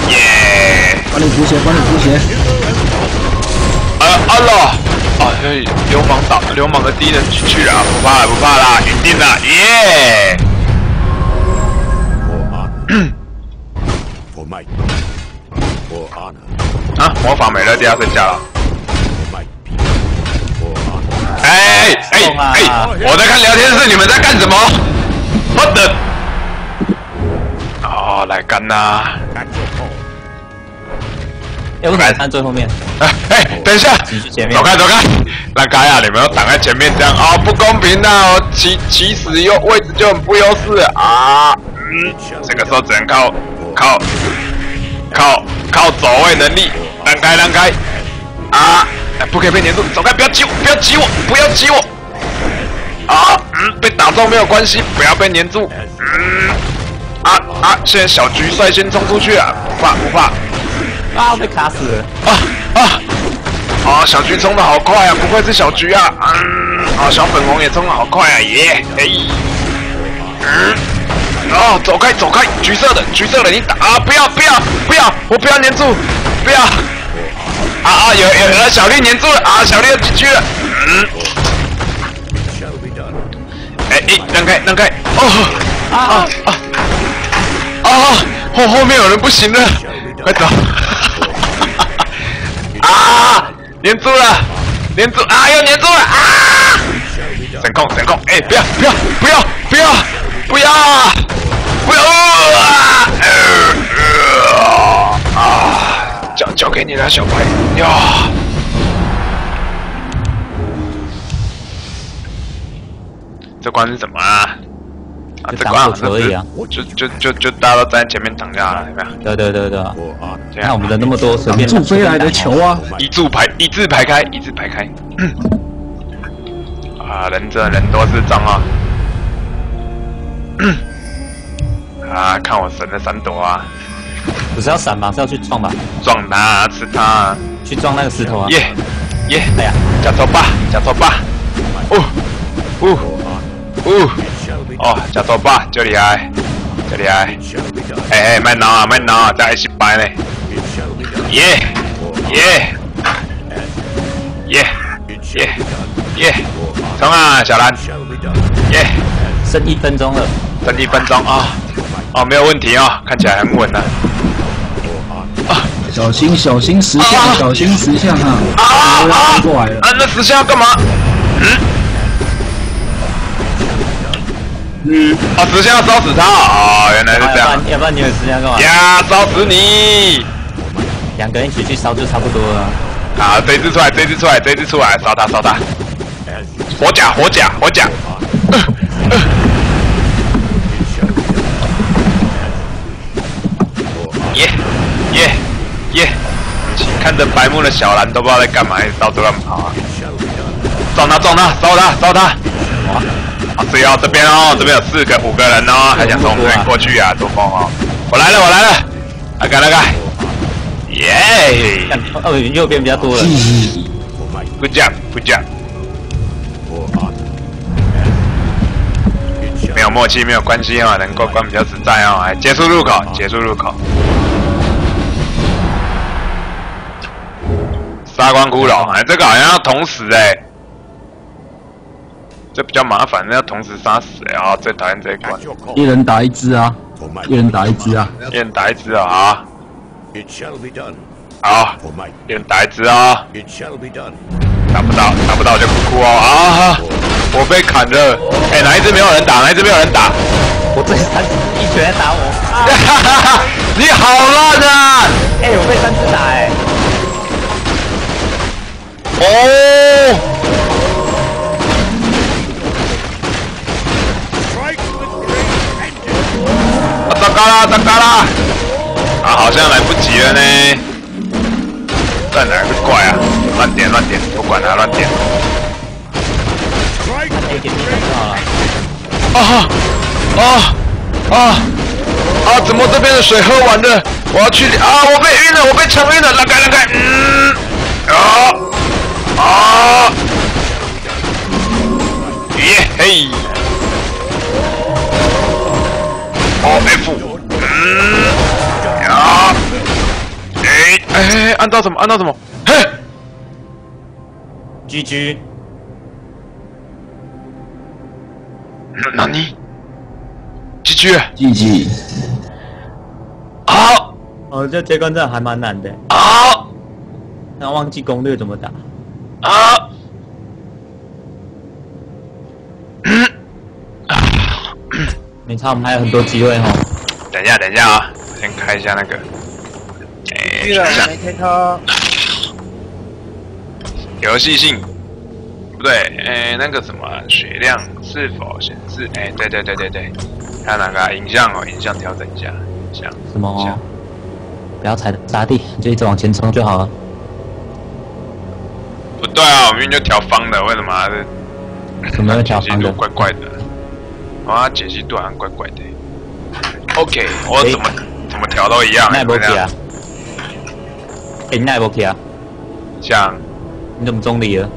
耶！ 帮你补血，帮你补血。 呃，阿拉，啊，流氓打流氓的敌人去去了，不怕了，不怕啦，赢定了，耶！ For might, for honor, 啊，模仿美乐蒂要睡觉了。 for might, for honor. 哎哎哎！我在看聊天室，你们在干什么？我的。哦，来干呐！ At your call. 哎，我敢看最后面。 哎哎，等一下，走开走开，让开啊！你们要挡在前面这样啊、哦，不公平的、啊！我起起始优位置就很不优势啊！嗯，这个时候只能靠靠靠靠走位能力，让开让开啊！哎，不可以被黏住，走开！不要挤我，不要挤我，不要挤我！啊，嗯，被打中没有关系，不要被黏住。嗯，啊啊！现在小橘率先冲出去啊，不怕不怕。 啊！被卡死了！ 啊啊！啊！小橘冲的好快啊，不愧是小橘啊！嗯，啊，小粉红也冲的好快啊，耶！哎，嗯，哦，走开走开，橘色的橘色的，你打啊！不要不要不要，我不要黏住，不要！啊啊！有有有小绿黏住了啊！小绿要进去了，嗯。哎哎，让开让开！哦啊啊啊！啊！后后面有人不行了，快走！ 啊！黏住了，黏住啊！又黏住了啊！神控，神控！哎，不要，不要，不要，不要，不要，不要啊！呃、啊！交交给你了，小白哟。这关是什么啊？啊，这关可以啊， 就就就就大家都站在前面挡下了，有没有？ 对对对对。 你看我们人那么多，随便挡住飞来的球啊！ 一字排一字排开，一字排开。啊，人这人多势众啊！啊，看我神的闪躲啊！ 不是要闪吗？是要去撞吧？ 撞他，吃他！ 去撞那个石头啊！ 耶耶！ 哎呀， 假头吧，假头吧！哦哦哦哦，假头吧，就厉害，就厉害！哎哎，慢挠啊，慢挠啊，再一起掰呢！ 耶耶耶耶耶！冲啊，小兰！耶！ 剩一分钟了， 剩一分钟啊！哦，没有问题哦，看起来很稳的。啊！ 小心小心石像，小心石像啊！ 啊啊！ 过来了！ 啊，那石像要干嘛？嗯？嗯？啊，石像要烧死他哦，原来是这样。 要不然你有石像干嘛？ 呀，烧死你！ 两个人一起去烧就差不多了。 好，这一只出来，这一只出来，这一只出来，烧他，烧他！火甲，火甲，火甲！呃呃、耶耶耶！看着白目的小兰都不知道在干嘛，到处乱跑啊！撞他，撞他，烧他，烧他！哇！啊，这要这边哦，这边有四个、五个人哦，还想从我们这边过去啊？多疯哦！我来了，我来了！来看，来看！ 耶！ 哦，右边比较多了。 Good job, good job。没有默契没有关系哦，能过关比较实在哦。来，结束入口，结束入口。杀光骷髅，哎，这个好像要同时哎，这比较麻烦，要同时杀死哎啊！最讨厌这一关。 一人打一只啊，一人打一只啊， 一人打一只啊。 It shall be done. 好，一人打一只啊！ It shall be done. 打不到，打不到就哭哭哦啊！我被砍了，哎、欸，哪一只没有人打？哪一只没有人打？ 我这三只一拳打我， 啊、你好烂啊！ 哎、欸，我被三只打哎、 欸！哦！啊，糟糕啦，糟糕啦！啊，好像来不及了呢。在哪个怪啊？乱点乱点，不管它乱点。啊啊啊啊！怎么这边的水喝完了？我要去啊！我被晕了，我被呛晕了！让开让开！嗯啊啊！耶嘿！哦 F， 嗯啊按到什么？按到什么？嘿 ，G G， 哪里 ？G G G G， 啊哦，这这关真的还蛮难的， 啊但忘记攻略怎么打。 啊！ 没差，我们还有很多机会哈。 等一下，等一下啊，我先开一下那个。哎、 去了，没开它。 游戏性不对，哎、那个什么血量是否显示？哎、对对对对对，看哪个、啊、影像哦，影像调整一下，影像什么、 影像哦？不要踩砸地，你就一直往前冲就好了。 不对啊，我明明就调方的，为什么还是？ 怎么会调方的？ 怪怪的。啊，解析度好像怪怪的。OK， 我怎么、欸、怎么调都一样。 奈不起啊？哎，奈不起啊？ 像你怎么中离了？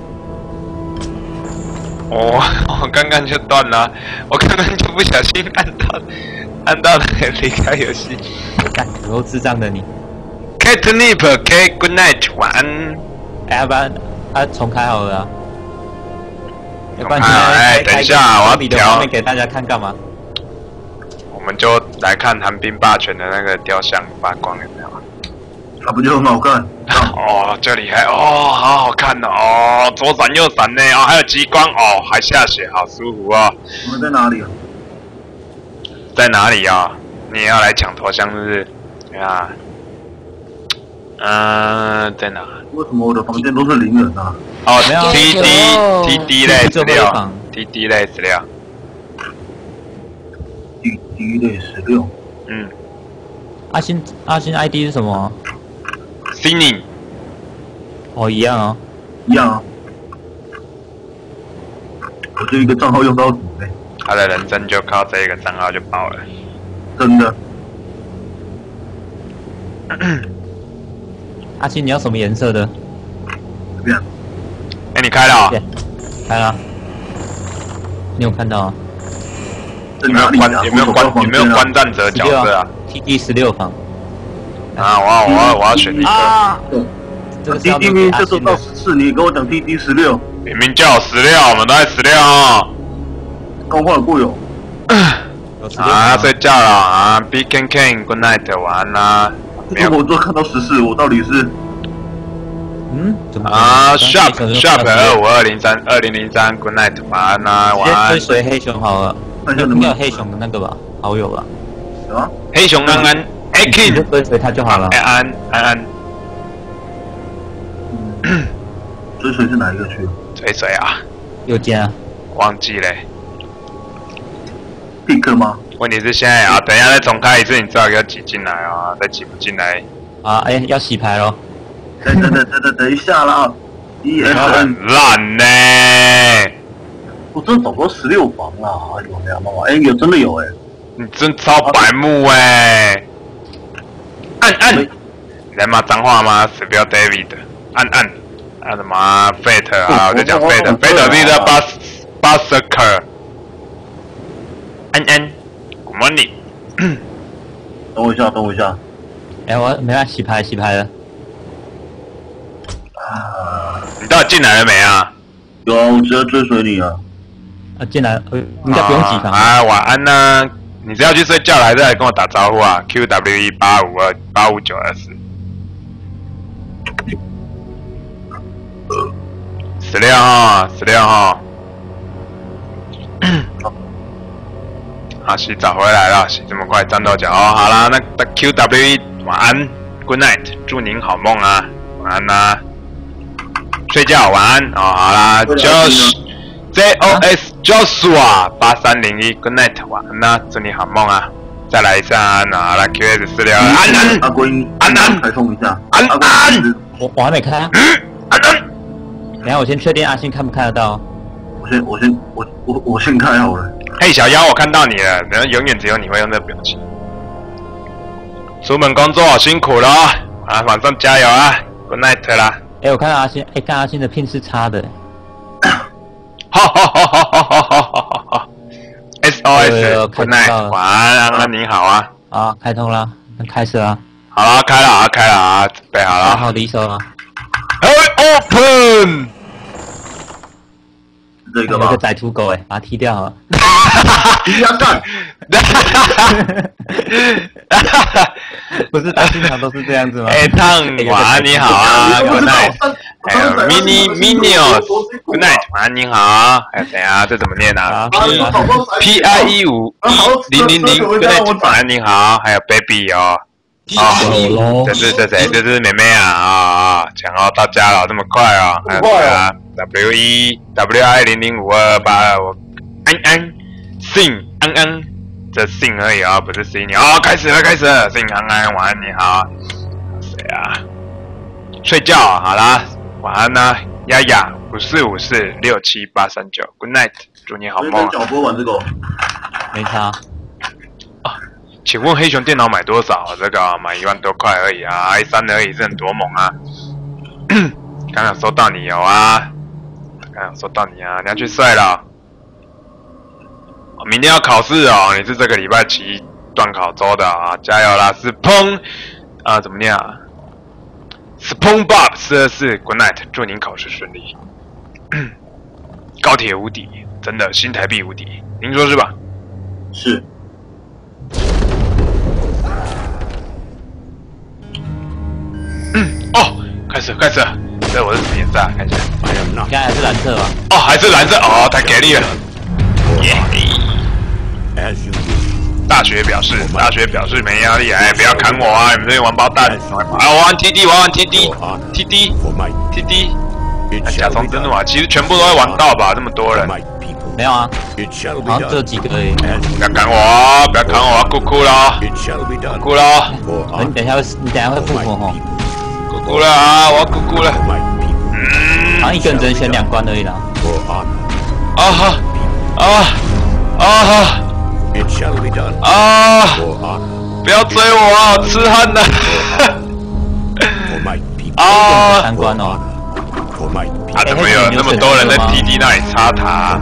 哦，我刚刚就断了，我刚刚就不小心按到按到了离开游戏。 干，有够智障的你。 Kate Nip，K Good night， 晚安。 哎，要不然啊重开好了啊。 重开啊！哎，等一下，我要你的画面给大家看干嘛？ 我们就来看寒冰霸权的那个雕像发光，有没有？ 它不就很好看？ 哦，这里还哦，好好看哦，哦，左闪右闪呢，哦，还有激光哦，还下雪，好舒服哦。 我们在哪里啊？ 在哪里啊？你也要来抢头像是不是？对啊。嗯、呃，在哪？ 为什么我的房间都是零人啊？ 哦 ，T D T D 类资料 ，T D 类资料 ，T D 类十六。 嗯。 阿星阿星 I D 是什么 ？Sini。 哦，一样啊、哦。 一样啊。我就一个账号用到底呗。 他的人生就靠这一个账号就爆了。 真的。 阿星，你要什么颜色的？ 这边。 哎，你开了、哦？ 开了。你有看到啊？ 有没有观？有没有观？有没有观战者角色啊 ？T D 十六房。 啊！我要我要我要选一个。 啊！这个 T D 明明就说到十四，你跟我讲 T D 十六。 明明叫我十六，我们都在十六哦。 刚换过有。 啊，要睡觉了啊 ！B K K，Good night， 晚安啦。 没有，我都看到十四，我到底是？ 嗯？怎么啊 ？Sharp Sharp 二五二零三二零零三 ，Good night， 晚安啦，晚安。 直接追随黑熊好了，应该有黑熊的那个吧，好友吧？ 有啊。 黑熊安安 ，A K， 就追随他就好了。 安安安安。 嗯。追随是哪一个区？ 追随啊？ 右键啊。 忘记嘞。 Pick 吗？ 问题是现在啊，等一下再重开一次，你最好给我挤进来啊，再挤不进来。 啊，哎、欸，要洗牌咯。 等等等等等等一下啦 ！E S N 烂呢！ 我真的找不到十六房啦，有没有妈妈？哎，有真的有哎、欸！ 你真超白目哎、欸！按按，你在骂脏话吗？死不要 David， 按按，按什么 Fate 啊？我在讲 Fate，Fate 是在巴巴斯克。安安 ，Good morning。 等我一下，等我一下。 哎、欸，我没办法洗牌，洗牌了。 啊！ 你到底进来了没啊？ 有啊，我直接追随你啊。 啊，进来，呃，应该不用洗房。 啊，晚安呢、啊？你是要去睡觉了，还是来跟我打招呼啊 ？Q W E 八五二八五九二四。十六号，十六号。好，洗澡回来了，洗这么快，战斗脚哦。好啦，那 Q W E 晚安 ，Good night， 祝您好梦啊，晚安啦、啊，睡觉晚安哦。好啦 ，Josh J O S Joshua 八三零一 ，Good night， 晚安啦、啊，祝你好梦啊。再来一次安安啊，来 Q S 四六，安安， 阿龟， 安安， 开通一下， 安安， 我我还没开啊。 安安， 等下我先确定阿信看不看得到。 我先我先我我我先开好了。 嘿，小妖，我看到你了，然后永远只有你会用这个表情。出门工作辛苦了啊，晚上加油啊 ，Good night 啦。 哎、欸，我看到阿信，哎、欸，看阿信的拼是差的。 哈哈哈哈哈哈哈哈 ！S O S，Good night， 晚安，安安你好啊。 啊，开通了，开始了。 好了，开了啊，开了啊。 备好了。 打好离手啊！ 哎 ，open。 有这个吧个，歹徒狗哎，把它踢掉好了。 一样干。 不是，大经常都是这样子吗？ 哎，烫晚安你好啊，Good night。还有 mini minions，Good night 晚安你好。还有谁啊？这怎么念啊 ？P I 一五一零零零 ，Good night 晚安你好。还有 baby 哦。哦，这是这谁？这是妹妹啊啊啊！抢到到家了，这么快啊！还有谁啊 ？W 一 W I 零零五二八二，我安安 Sing 安安。这信而已啊，不是 C 你哦，开始了，开始了，信安安，晚安，你好，谁啊？睡觉好啦，晚安呢、啊，丫丫，五四五四六七八三九 ，Good night， 祝你好梦。 跟小波玩这个， 没差。 啊，请问黑熊电脑买多少？这个、啊、买一万多块而已啊 ，i 三而已，是很多猛啊。刚刚收到你有啊，刚刚收到你啊，你要去睡了。明天要考试哦，你是这个礼拜七段考周的啊，加油啦 ！Spong 啊，怎么念啊 ？SpongBob 四二四 ，Good night， 祝您考试顺利。高铁无敌，真的新台币无敌，您说是吧？ 是。 嗯，哦，开始开始，这我是什么颜色啊？看一下， 应该还是蓝色吧？ 哦，还是蓝色哦，太给力了。耶、yeah ！大学表示，大学表示没压力，哎，不要砍我啊！你们这些王八蛋！啊，我玩 T D， 我玩 T D，T D，T D， 假装真的嘛？其实全部都会玩到吧？这么多人， 没有啊，好像只有几个而已。 不要砍我啊！不要砍我啊！哭哭了，哭了！ 你等一下会，你等一下会复活吼。 哭哭了啊！我要哭哭了。嗯， 好像一个人只能选两关而已啦。 啊哈！啊啊！ It shall be done. 啊！不要追我啊！痴汉的！啊！ 三关哦！ 啊！怎么有那么多人在 T D 那里插塔？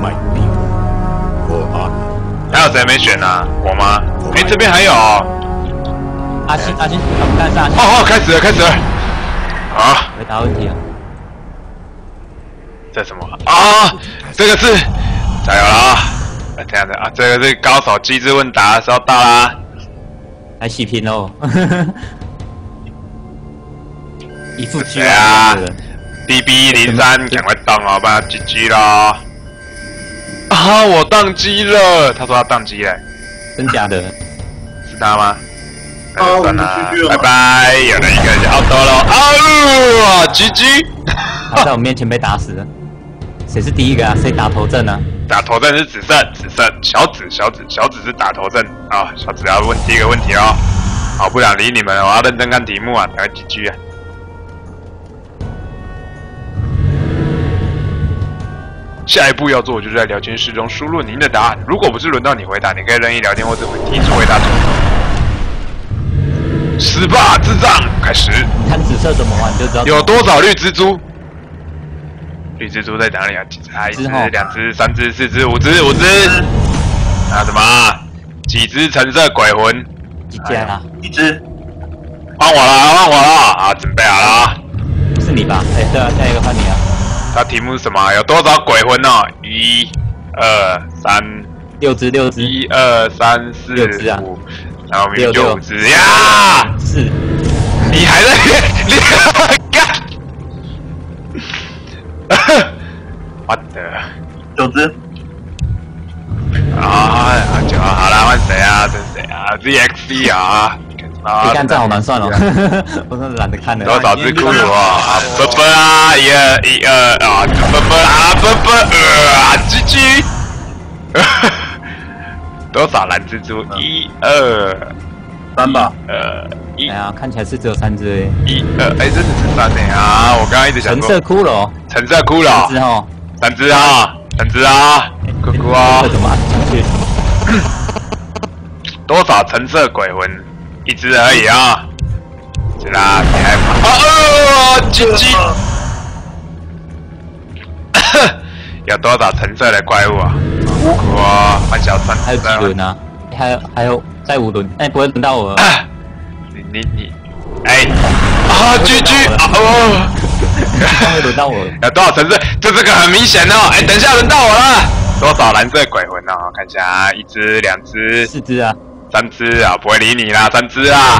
还有谁没选啊？我吗？哎，这边还有。 阿星，阿星，我们看一下。 哦哦，开始了，开始了。啊！ 回答问题啊！ 这什么啊？这个是，加油啦！这样的啊，这个是高手机智问答的时候到啦， 来洗屏喽！一副谁啊 ？D B 零三，赶快当哦，不然 G G 啦！啊，我宕机了，他说他宕机了， 真假的？ 是他吗？那就算了， 哦拜拜！有了一个就好多了，啊 ！G G， 他在我面前被打死了。谁是第一个啊？谁打头阵啊？ 打头阵是紫色，紫色小紫小紫小紫是打头阵啊！小紫要问第一个问题哦，好不想理你们了，我要认真看题目啊，赶快几句啊！下一步要做，就是在聊天室中输入您的答案。如果不是轮到你回答，你可以任意聊天或者提出回答。十八智障开始。 你看紫色怎么玩，你就知道。 有多少绿蜘蛛？绿蜘蛛在哪里啊？几只？一只、两只、三只、四只、五只、五只。啊什么？几只橙色鬼魂？ 几只啊？ 一只。 换我了，换我了！啊，准备好了啊！ 是你吧？哎、欸，对啊，下一个换你啊。 它题目是什么？有多少鬼魂呢、哦？一、二、三， 六只，六只。 一二三四五，然后我们就五只呀！ 是。 你还在你干？我的九只。 啊，九好了，换谁啊？这是谁啊 ？Z X C 啊！ 你看这好难算哦，我真的懒得看了。 多少只骷髅啊？啵啵啊！一二一二啊！啵啵啊！啵啵啊！G G。多少蓝蜘蛛？一二三吧。 呃，一。 哎呀，看起来是只有三只诶。 一二，哎，这只是三呢啊！我刚刚一直想说。 橙色骷髅。 橙色骷髅。 三只哦。 三只啊！三只啊！姑姑啊！ 这怎么按上去？ 多少橙色鬼魂？一只而已啊！是啦，你还跑啊！鸡鸡。有多少橙色的怪物啊？哇，换小橙。 还有几轮啊？还有还有再五轮，哎，不会轮到我。 你你你， 哎，啊 ，G G 啊哦， 终于轮到我了。 有多少层次？这这个很明显哦。哎，等一下轮到我了。多少蓝色鬼魂哦？看一下啊，一只、两只、 四只啊， 三只啊，不会理你啦，三只啦。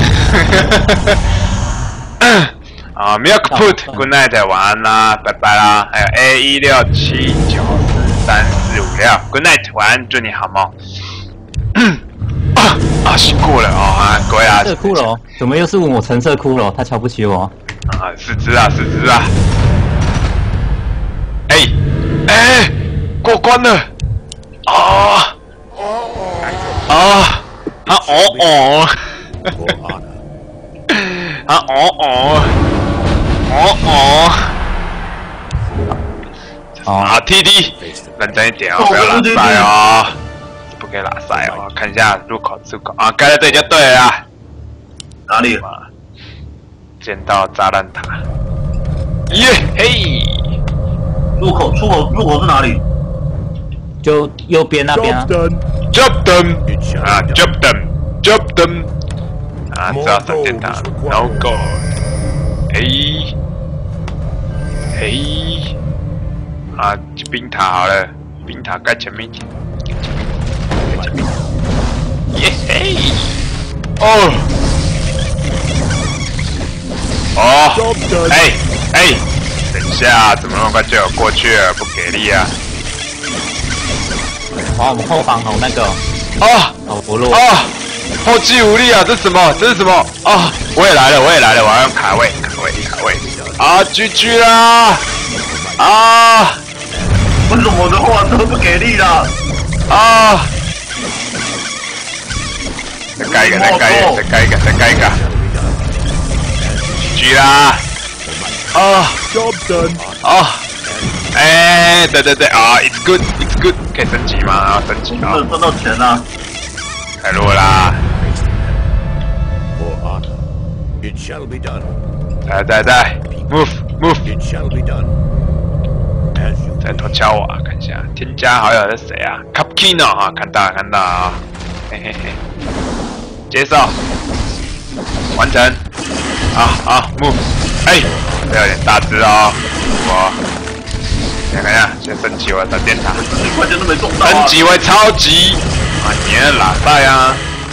啊 ，Milk Put，Good night， 晚安啦，拜拜啦。还有 A 一六七九四三四五六 ，Good night， 晚安，祝你好梦。啊啊，醒过了哦啊，各位啊， 这骷髅怎么又是我橙色骷髅？他瞧不起我。 啊，四只啊，四只啊。哎哎，过关了。啊啊啊哦哦。啊哦哦哦哦啊 ！T D， 认真一点哦，不要拉塞哦，不可以拉塞哦。看一下入口出口啊，该在这里就对了啦。 哪里？ 见到炸弹塔。耶嘿！ 入口出口入口是哪里？ 就右边那边啊。 Job done 啊 ，Job done，Job done 啊，知道闪电塔 ，No go。嘿，嘿，啊，冰塔好了，冰塔盖前面一点，盖前面，耶嘿，哦，哦，哎哎，等一下，怎么那么快就有过去了？不给力啊！ 哇，我们后防好那个哦， 好不弱哦，后继无力啊！这是什么？这是什么？啊！我也来了，我也来了，我要用卡位，卡位，卡位！啊 ，G G 啦！啊！ 为什么我的话都不给力啦？ 啊！再盖一个，再盖一个，再盖一个，再盖一个 ！G G 啦！啊！啊！哎，对对对啊 ，It's good，It's good， 可以升级吗？啊，升级啊！ 赚到钱啦！ 太弱啦！ For honor, it shall be done. 来来来 ，move move， It shall be done. As you 再偷敲我啊！看一下，添加好友是谁啊 ？Capkino 啊，看到了看到了啊！嘿嘿嘿，接受，完成。啊啊 move， 哎，这有点大只哦，我。看看呀，先升级我的闪电塔， 一块钱都没中到、啊。 升级为超级啊！你的喇叭呀！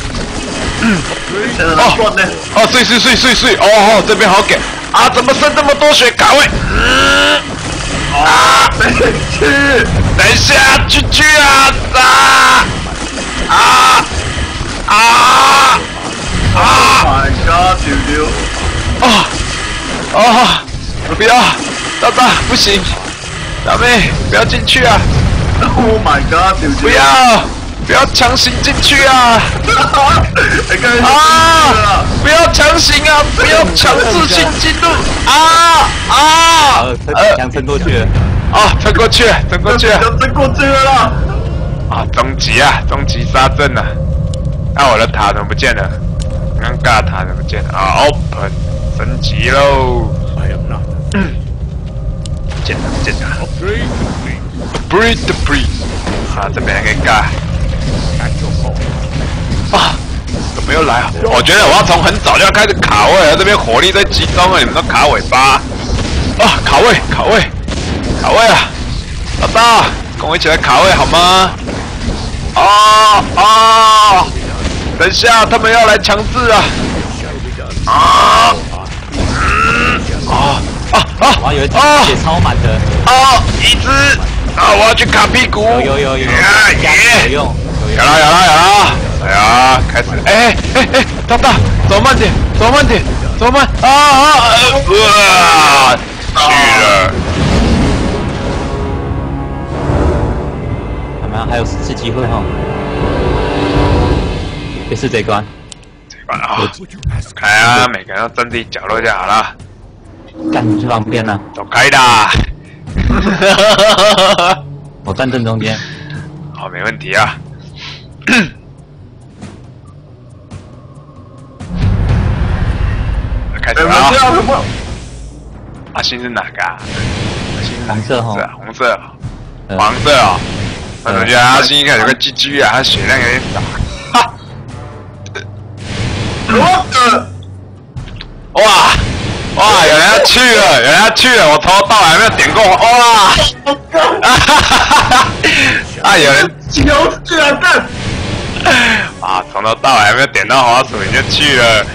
现在能赚呢？ 哦，碎碎碎碎碎！哦哦，这边好给啊！怎么剩这么多血？卡位！嗯啊！ 没去， 等一下，去去啊！啊啊啊啊 ！My God， 丢丢！ 啊啊！不要，大大不行！大妹，不要进去啊 ！Oh my God， 丢丢！ 不要，不要强行进去啊！啊！不要强行啊！不要强制性进入！啊啊！ 呃，强撑过去了。 啊，撑过去，撑过去， 撑过去了啦！ 啊，终极啊，终极杀阵了！那我的塔怎么不见了？尴尬，塔怎么不见了？啊 ，Open， 升级喽！ I am not. 见了，见了 Upgrade complete. ！Breed the breed。啊，这边还可以盖。 At your call. 啊！怎么又来啊？我觉得我要从很早就要开始卡位了，这边火力在集中了，你们都卡尾巴。啊，卡位，卡位，卡位啊！老大，跟我一起来卡位好吗？啊啊！等一下，他们要来强制啊！啊！嗯啊啊啊！ 哇，有一只血超满的。 啊，一只啊！我要去卡屁股。 有有有有， 啊耶！ 有用。 有啦有啦有啦！哎呀，开始！哎哎哎，大大，走慢点，走慢点，走慢！啊啊啊！去了。 怎么样？还有十次机会哈。也是这关。 这关啊！看啊，每个人要站自己角落就好了。 干最方便了。 走开的。 我站正中间。 好，没问题啊。开始了啊！阿星是哪个啊？ 红色哈， 红色，黄色哦。我觉得阿星一开始有个 G G 啊，他血量有点少。哈！我的哇哇，有人要去了，有人要去了，我从头到尾还没有点过哇！啊，有人有居然干！ 啊，从头到尾还没有点到滑鼠你就去了。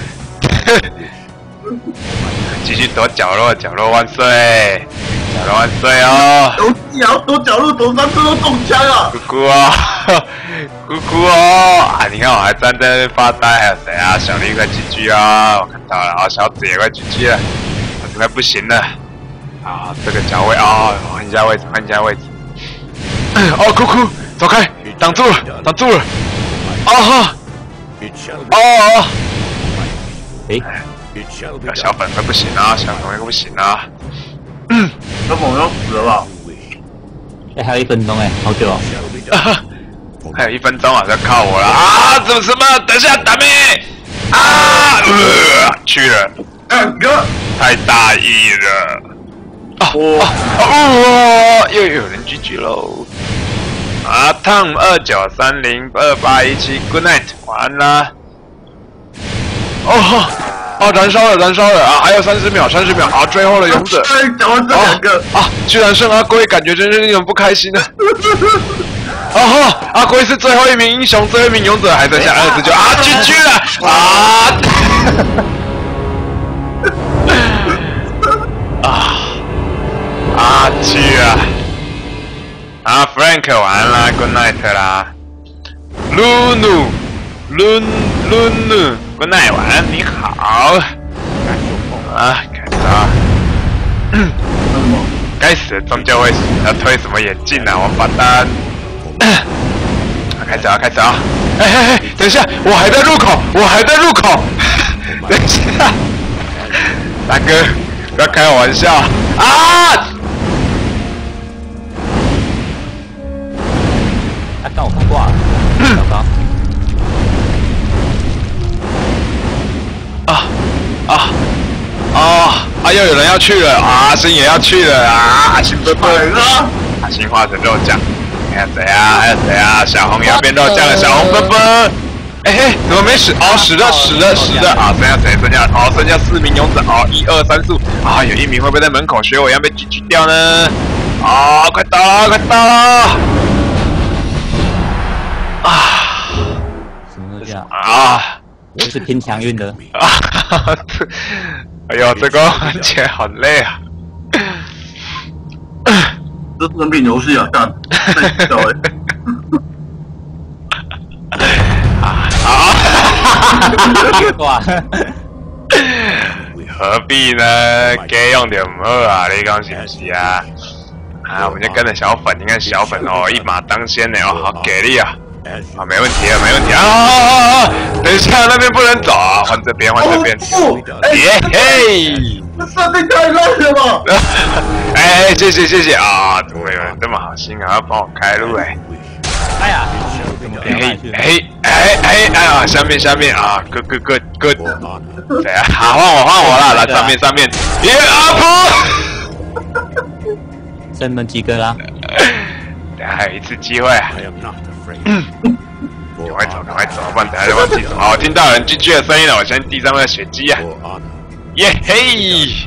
继续躲角落，角落万岁！角落万岁哦！ 躲角躲角落躲三次都中枪啊！ 姑姑哦，姑姑哦！啊，你看我还站在那边发呆，还有谁啊？小丽快 G G 啊！我看到了，啊，小紫也快 G G 了，我实在不行了。啊，这个角位啊，换一下位置，换一下位置。哦，姑姑，走开，挡住了，挡住了。啊哈！哦。 诶。 小粉会不行啊，小粉会不行啊。 小粉要死了吧？ 哎，还有一分钟哎，好久哦。 还有一分钟啊，就靠我了啊！怎么什么？等一下，打妹啊！呃，去了， 两个太大意了。啊哇哦！又有人 G G 喽。啊 ，Tom 二九三零二八一七 ，Good night， 晚安啦。哦。哦，燃烧了，燃烧了啊！还有三十秒，三十秒啊！最后的勇者， 讲完这两个啊，居然剩阿龟，感觉真是令人不开心啊！啊哈，阿龟是最后一名英雄，最后一名勇者，还剩下二十九啊 ，G G 了啊！啊啊去啊！啊 ，Frank 晚安啦 ，Good night 啦 ，Lunu，Lun Lunu。Good night， 晚安，你好。啊，开始啊！该死的终究会死，要推什么眼镜啊？王八蛋！开始啊，开始啊！哎哎哎，等一下，我还在入口，我还在入口。等一下，大哥，不要开我玩笑啊！ 哎，刚我看挂了，糟糕。 啊啊啊！啊！又有人要去了啊！星也要去了啊！星奔奔啊！啊！星化成肉酱，还有谁啊？还有谁啊？小红也要变肉酱了，小红奔奔！哎嘿，怎么没死？哦，死了，死了，死了！啊，剩下谁？剩下哦，剩下四名勇者哦，一二三四五啊！有一名会不会在门口学我一样被狙击掉呢？啊！快到了，快到了！啊！ 什么这样？ 啊！ 这是拼强运的啊！哎呦，这个玩起来好累啊！ 这是人品游戏啊，干！太笑了。 啊！ 哇！ 何必呢？该用点唔好啊，你讲是不是啊？啊，我们就跟着小粉，你看小粉哦，一马当先呢，哦，好给力啊！啊，没问题啊，没问题啊！啊等一下，那边不能走啊，换这边，换这边。耶嘿！ 这设定太烂了吧！ 哎，谢谢谢谢啊！怎么有人这么好心啊，要帮我开路哎？ 哎呀！ 哎哎哎哎哎呀！下面下面啊，good good good good。谁啊？好，换我换我啦！来上面上面，耶阿婆！ 剩了几个啦？ 等下还有一次机会啊！嗯，赶快走，赶快走，不然等下就忘记走。好，听到有人 G G 的声音了，我相信地上会有血迹啊！耶嘿！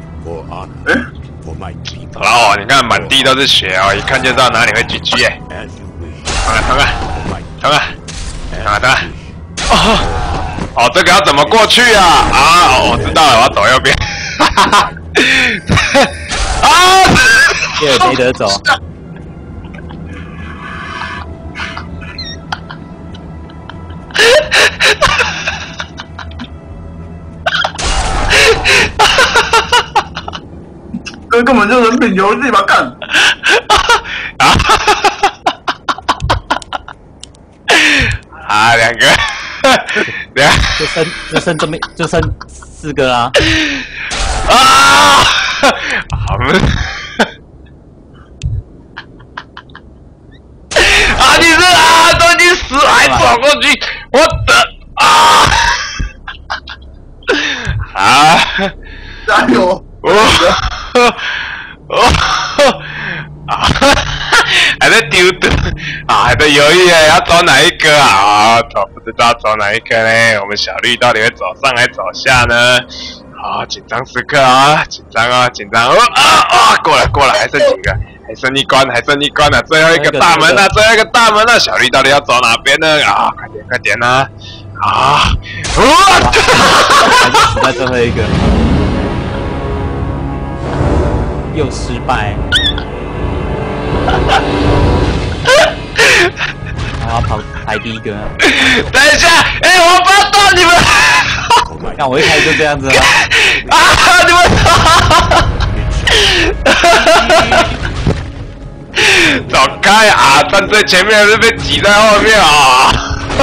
走了哦，你看满地都是血哦，一看就知道哪里会 G G 哎！看看看看看看看看！哦哦，这个要怎么过去啊？啊，我知道了，我要走右边。哈哈哈！啊！ 也没得走。 这根本就是人品游戏吧，干！ 啊，两个，两， 就剩就剩这么就剩四个啦。 啊！好们，啊！你是啊，都已经死了还走过去，我的啊！啊！ 加油！ 我我啊，还在丢丢啊，还在犹豫哎，要走哪一个啊？啊，走不知道走哪一个呢？我们小绿到底会走上还是走下呢？ 啊，紧张时刻啊，紧张啊，紧张！哦啊啊，过了过了，还剩几个？还剩一关，还剩一关呢，最后一个大门了，最后一个大门了，小绿到底要走哪边呢？啊，快点快点呢！啊！哇！ 还是死在最后一个，又失败。然后跑排第一个。 等一下，哎、欸，我发到你们！ 看我一开始就这样子啊！ 啊，你们！走开啊！站最前面是被挤在后面啊！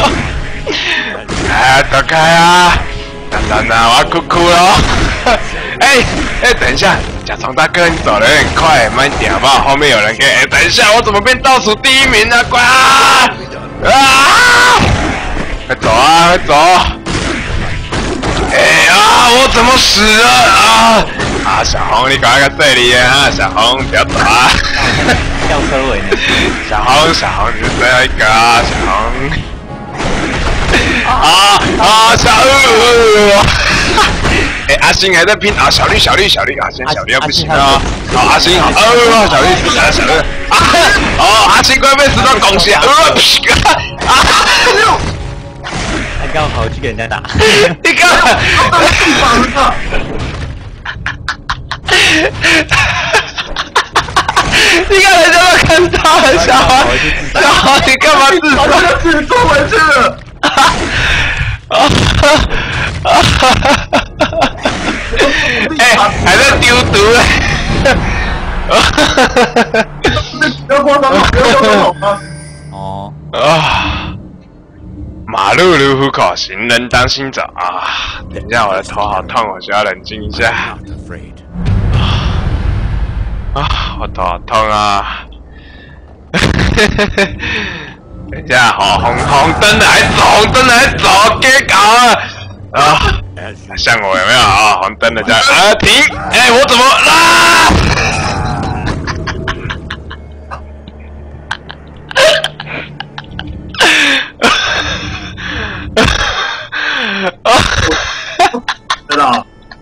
哎，走开啊！等等啊，我要哭哭了！哎哎，等一下，甲虫大哥，你走得有点快，慢一点好不好？后面有人可以。哎，等一下，我怎么变倒数第一名呢？快啊！啊！快走啊！快走！哎啊！我怎么死了啊？啊，小红，你赶快在这里啊！小红，不要走啊！ 掉车尾呢。 小红，小红，你是最后一个啊！小红。啊啊！小绿。哎、欸，阿星还在拼啊！小绿，小绿，小绿啊！现在小绿要不行了。好，阿星好，哦，小绿死了，小绿。啊！哦，阿星快被石头拱下，呃，啊！ 他刚好去给人家打。 你干嘛？ 自防了。 你看人家都看到了，小黄，小黄，你干嘛自杀？ 我自己冲回去了。 哎，还在丢毒嘞！ 不要慌张，不要慌张。 哦。 啊！马路如虎口，行人当心走啊！等一下，我的头好痛，我需要冷静一下。啊，我头好痛啊！等一下，红红红灯的还走，红灯的还走，给搞啊！啊，像我有没有啊？红灯的这样啊，停！哎、欸，我怎么啦？ 知道。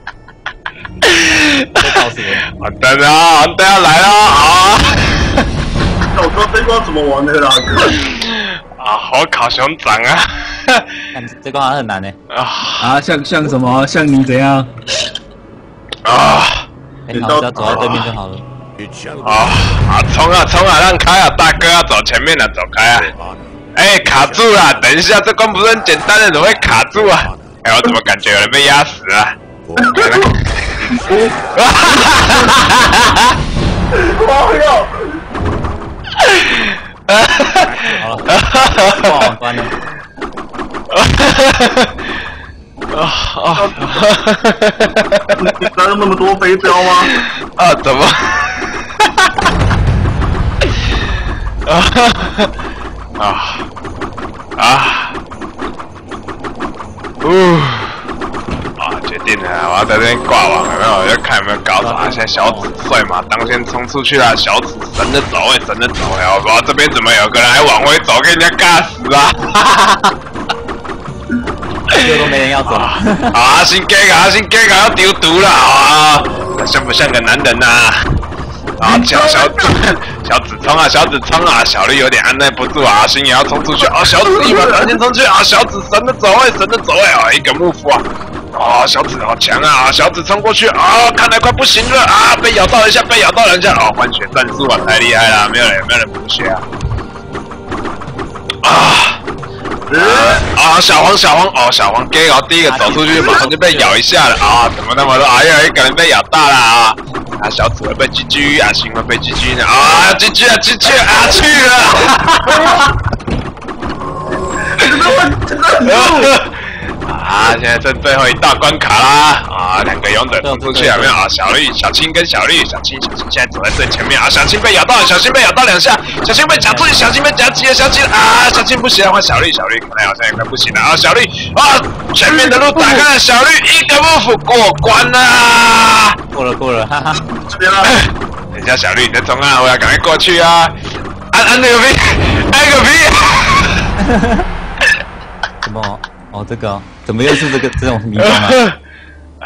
红灯啊，红灯要来了啊！ 我说这关怎么玩的啦？ 啊，好考熊掌啊！ 这关好像很难呢。 啊啊，像像什么？像你怎样？ 啊！ 哎、欸，那我只要走到对面就好了。 啊啊！冲啊冲啊！让开啊！大哥要走前面了，走开啊！哎、欸，卡住了！等一下，这关不是很简单的，怎么会卡住啊？哎、欸，我怎么感觉有人被压死了？哈哈哈哈！ 我哟！ 好了，过完关了。 啊啊！ 你哪有那么多飞镖吗？ 啊，怎么？啊啊啊！呜！啊，决定了，我要在这边挂网，有没有？我要看有没有搞啥。现在小紫帅嘛，当先冲出去了，小紫神的走位，神的走位，我不知道这边怎么有个人还往回走，给人家尬死了。 这都没人要走。 啊，阿星 gay 啊，阿星 gay 啊，要丢毒了啊！像不像个男人呐、啊？啊，小小小紫冲啊，小紫冲啊，小绿有点按耐不住啊，阿星也要冲出去啊，小紫立马赶紧冲去啊，小紫神的走位，神的走位啊，一个幕府啊！啊，小紫好强啊！小紫冲过去啊，看来快不行了啊！被咬到了一下，被咬到了一下，哦，换血战术啊，太厉害了！没有人，没有人补血啊！啊！啊！小黄，小黄，哦，小黄 gay 哦，第一个走出去，马上就被咬一下了啊！怎么那么多？哎呀，一个人被咬大了啊！啊，小紫会被 G G 啊，行会被 G G 呢啊 ！G G 啊 ，G G 啊，去了！啊！现在剩最后一道关卡啦！啊，两个勇者冲出去有没有啊？小绿、小青跟小绿，小青、小青现在走在最前面啊！小青被咬到了，小青被咬到两下，小青被夹住，小青被夹击了，小青啊！小青不行了，换小绿，小绿看来好像也快不行了啊！小绿啊，前面的路打开了，小绿一个幕府过关啦！ 过了过了，哈哈， 这边了。 等一下，小绿你再冲啊！我要赶快过去啊！按按那个屁，按个屁！ 什么？哦，这个、哦、怎么又是这个这种迷宫啊？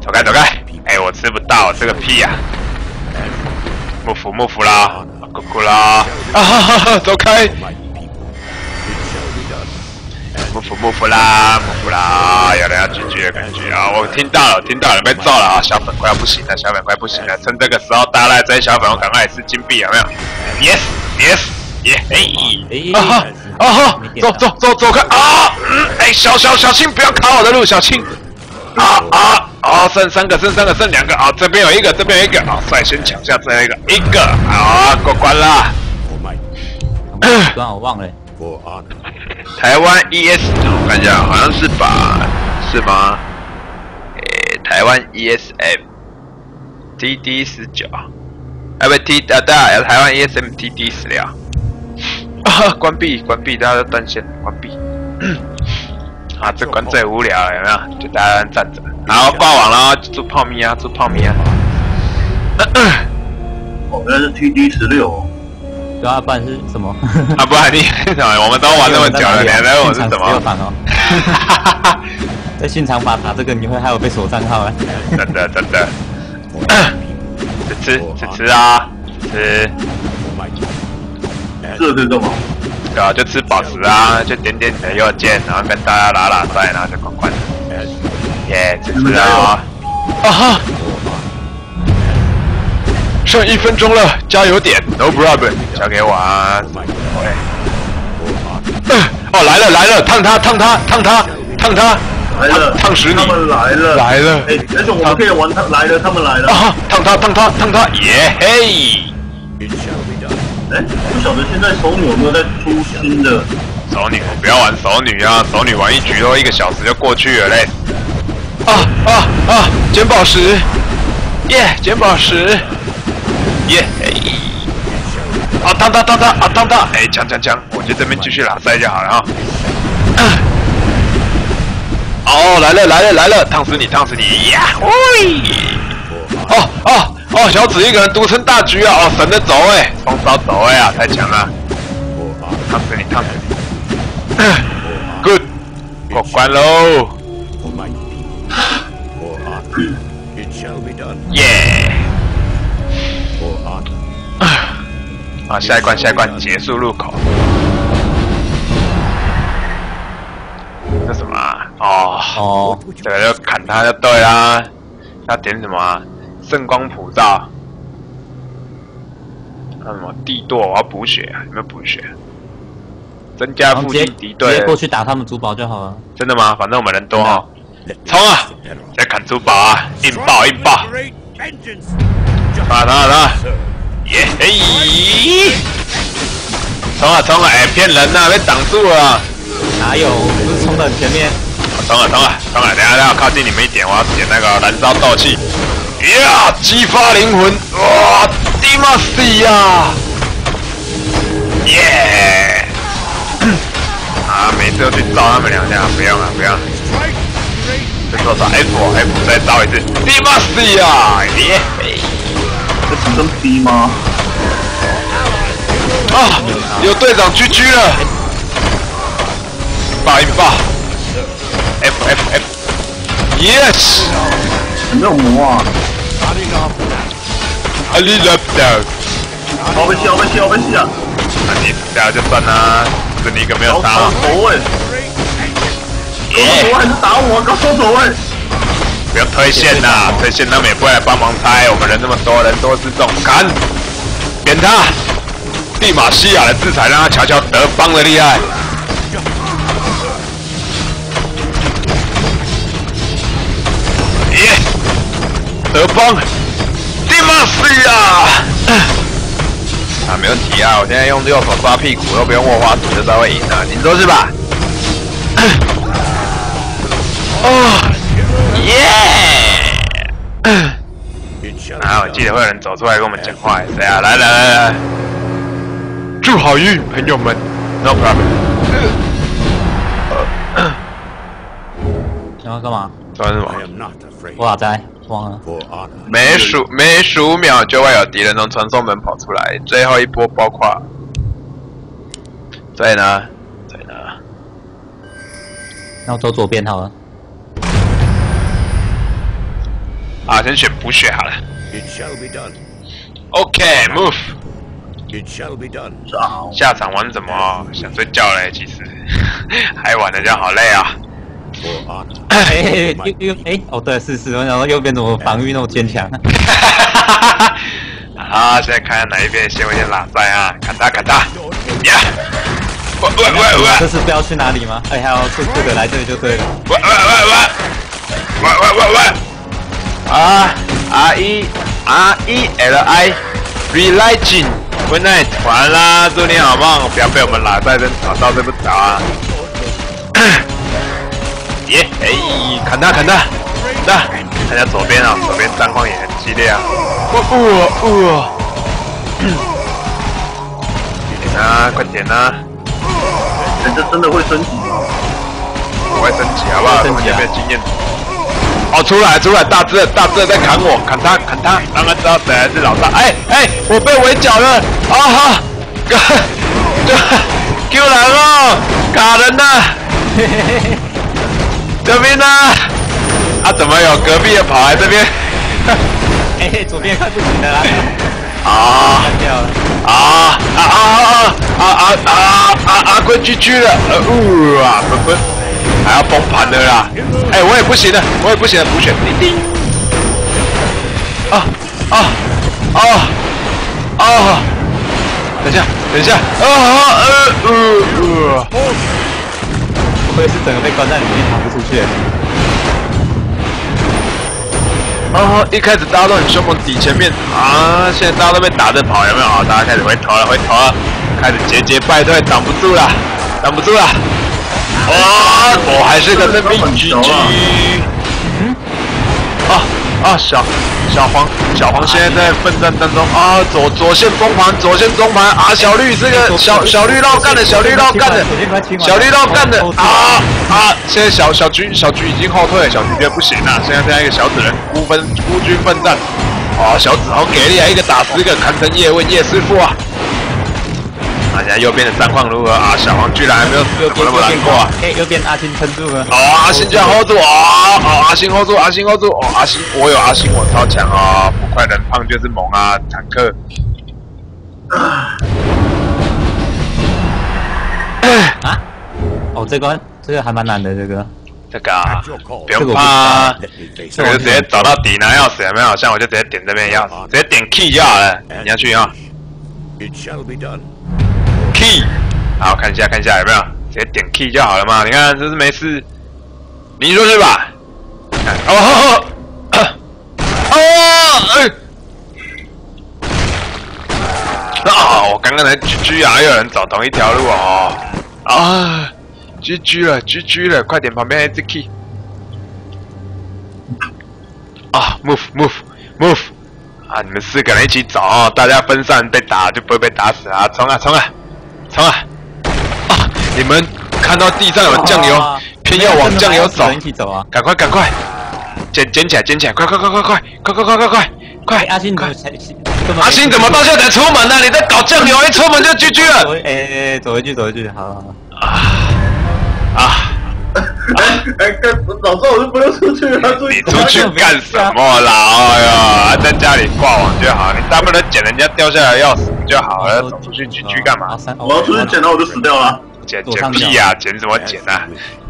走开走开！哎，我吃不到，我吃个屁呀、啊！幕府幕府啦，咕咕啦！啊哈哈哈，走开！幕府幕府啦，幕府啦！有人要拒绝的感觉啊！我听到了，我听到了，被揍了啊！小粉快要不行了，小粉快不行了，趁这个时候大家来追小粉，我赶快吃金币，有没有 ？Yes yes yes！ 哎，啊哈啊哈！走走走走开啊！嗯，哎，小小小青不要卡我的路，小青！啊啊！哦，剩三个，剩三个，剩两个啊！这边有一个，这边有一个啊！率先抢下最后一个，一个啊！过关啦！ 刚好忘了。 台湾 E S， 我看一下，好像是吧？是吗？诶，台湾 E S M T D 十九，啊不 T 啊对啊，台湾 E S M T D 十六。啊！关闭，关闭，大家都断线，关闭。啊，这关最无聊了，有没有？就大家站着，然后挂网了，做泡咪啊，做泡咪啊。 哦，原来是 T D 十六。 对啊，不然是什么？ 啊，不然你我们都玩那么久了，你还在问我是什么？ 哦、在现场法打这个，你会害我被锁账号啊！ 真的真的。吃吃吃吃啊！吃。 这是干嘛？ 对啊，就吃宝石啊，就点点你的右键，然后跟大家拉拉赛，然后就关关了。耶，吃吃啊！啊哈！剩一分钟了，加油点 ，no problem， 交给我啊！哦，来了来了，烫他烫他烫他烫他！ 来了， 烫死你！ 他们来了来了！ 哎，而且我们可以玩他来了，他们来了！ 啊！烫他烫他烫他！耶嘿！ 哎，不晓得现在手女有没有在出新的手女？不要玩手女啊！手女玩一局都一个小时就过去了嘞！啊啊啊！捡宝石！耶！捡宝石！耶！啊！烫他烫他啊！烫他！哎，抢抢抢！我就这边继续拉塞就好了啊！哦，来了来了来了！烫死你烫死你！呀！喂！哦哦！哦，小紫一个人独撑大局啊！哦，神的走位，双刀走位啊，太强了！烫死你，烫死你 ！Good， 过关喽！耶！啊，下一关，下一关，结束入口。这什么啊？哦哦， 这个就砍他就对啦。要点什么啊？圣光普照，那什么地堕，我要补血啊！有没有补血？增加附近敌对， 直接过去打他们珠宝就好了。 真的吗？反正我们人多哈，冲啊！再砍珠宝啊！硬爆硬爆！冲啊冲啊冲啊！耶嘿！冲啊冲啊！哎，骗人呐！被挡住了。 哪有？我不是冲到你前面。 冲啊冲啊冲啊！等下等下，靠近你们一点，我要点那个燃烧斗气。呀！激发灵魂！哇！迪玛西呀！耶！啊！每次都去招他们两下，不用了不用了。这多少 F F 再招一次，迪玛西呀！耶！ 这不跟 B 吗？ 啊！有队长 G G 了！爆一爆 ！F F F！Yes！ 有没有魔啊？ 啊！你 left down！ 好被戏，好被戏，好被戏啊！ 那你死掉就算啦，是你一个没有杀嘛？ 高手位，高手位还是打我？高手位！ 不要推线呐，推线他们也不会来帮忙拆，我们人那么多，人多势众，砍！扁他！蒂玛西亚的制裁让他瞧瞧德邦的厉害。耶！德邦！蒂玛西亚！啊，没问题啊！我现在用右手抓屁股，又不用握花指，就稍微赢了，你说是吧？哦！耶！啊，我记得会有人走出来跟我们讲话，谁啊？来来来来，祝好运，朋友们 ，No problem。 想要干嘛？ 说什么？ 我哪在？忘了。 每数每数秒就会有敌人从传送门跑出来，最后一波包括。在呢？在呢？ 那我走左边好了。 啊，先选补血好了。 It shall be done. OK，move、okay, It shall be done. 下场玩什么？想睡觉嘞，其实还玩的这样好累啊。 For honor. 哎，右右哎，哦对，是是，我想说右边怎么防御那么坚强？ 啊，现在看下哪一边先会先拉塞啊，砍他砍他，呀！喂喂喂喂！ 这次不要去哪里吗？哎，还要这这个来这里就对了。 喂喂喂喂！喂喂喂喂！啊 ！R E R E L I Religion Good night， 晚安啦，祝你好梦，不要被我们拉塞人吵到睡不着啊！耶！哎，砍他砍他砍他！看下左边啊，左边战况也很激烈啊！呜呜呜！啊，快点啊！ 哎，这真的会升级吗？ 不会升级好不好？我们有没有经验？哦，出来出来，大只大只在砍我，砍他砍他，让他知道谁是老大。哎哎，我被围剿了！啊哈！哥，救人哦！卡人呐！这边呢？啊，怎么有隔壁的跑来这边？ 哎，左边快不行了啦！ 啊！ 干掉了！ 啊啊啊啊啊啊啊啊！快狙狙了！呃呜啊！不不，还要崩盘的啦！哎，我也不行了，我也不行了，补血！叮叮！啊啊啊啊！等一下，等一下！啊呃呃呃！ 不会是整个被关在里面，逃不出去？ 啊！一开始大家都很凶猛抵前面啊，现在大家都被打着跑，有没有？啊，大家开始回头了，回头了，开始节节败退，挡不住了，挡不住了！哇！我还是个生命 G G。嗯？啊啊！小小黄小黄现在在奋战当中啊，左左线封盘，左线中盘啊！小绿是个小小绿绕干的，小绿绕干的，小绿绕干的啊啊！现在小小橘小橘已经后退了，小橘觉得不行了，现在这样一个小紫人孤分孤军奋战，啊！小紫好给力啊，一个打十个，堪称叶问叶师傅啊！啊，现在右边的战况如何啊？小黄居然还没有死，怎么那么难过啊？ 哎，右边阿星撑住了。 哦，阿星居然 hold 住哦哦，阿星 hold 住，阿星 hold 住哦，阿星，我有阿星，我超强哦，不快人胖就是猛啊，坦克。 啊？哦，这关这个还蛮难的，这个。 这个啊，不用怕，这个就直接找到底拿钥匙，有没有？像我就直接点这边钥匙，直接点 key 就好了。你要去啊 It shall be done. ？key， 好，看一下看一下有没有？直接点 key 就好了嘛。你看这是没事，你说是吧？哦哦哎！啊！我刚刚才 G G 啊，又有人走同一条路哦。啊 ！G G 了 ，G G 了，快点，旁边还有一只 key。啊 ，move move move！ 啊，你们四个人一起走哦，大家分散被打就不会被打死啊！冲啊冲啊冲啊！啊！你们看到地上有酱油，偏要往酱油走， 一起走啊！ 赶快赶快！捡捡起来，捡起来！快快快快快快快快快快快！ 阿星，快！ 阿星怎么到现在才出门呢？你在搞酱油，一出门就 G G 了！ 哎哎，走回去，走回去，好好好。 啊啊！ 哎哎，早知道我就不用出去了，注意。 你出去干什么啦？哎呀，在家里挂网就好，你大不了捡人家掉下来的钥匙就好了，走出去 G G 干嘛？ 我要出去捡到我就死掉了。 捡捡屁呀！捡什么捡啊？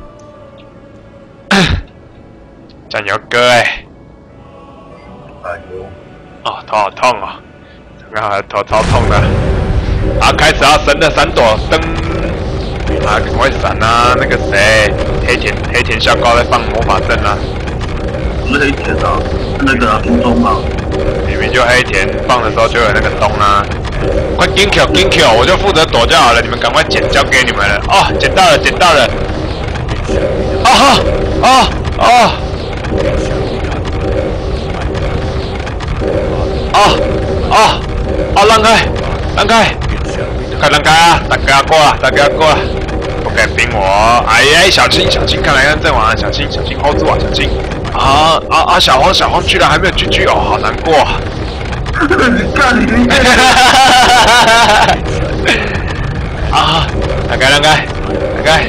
酱油哥哎！ 哎呦！ 哦，头好痛哦，刚好头超痛的。啊，开始要升了，闪躲灯。啊，赶快闪啊！那个谁，黑田黑田小高在放魔法阵啊！ 不是黑田啊，是那个初中啊。 明明就黑田放的时候就有那个洞啊！快 Gin Q Gin Q， 我就负责躲就好了，你们赶快捡，交给你们了。哦，捡到了，捡到了！啊哈！啊啊！啊啊啊！让开，让开！快让开啊！大家过来，大家过来！不敢冰我！哎呀，小青，小青，看来要阵亡啊！小青，小青 hold 住啊！小青！啊啊啊！小黄，小黄居然还没有 G G 哦，好难过！ 干你！ 啊！让开，让开，让开！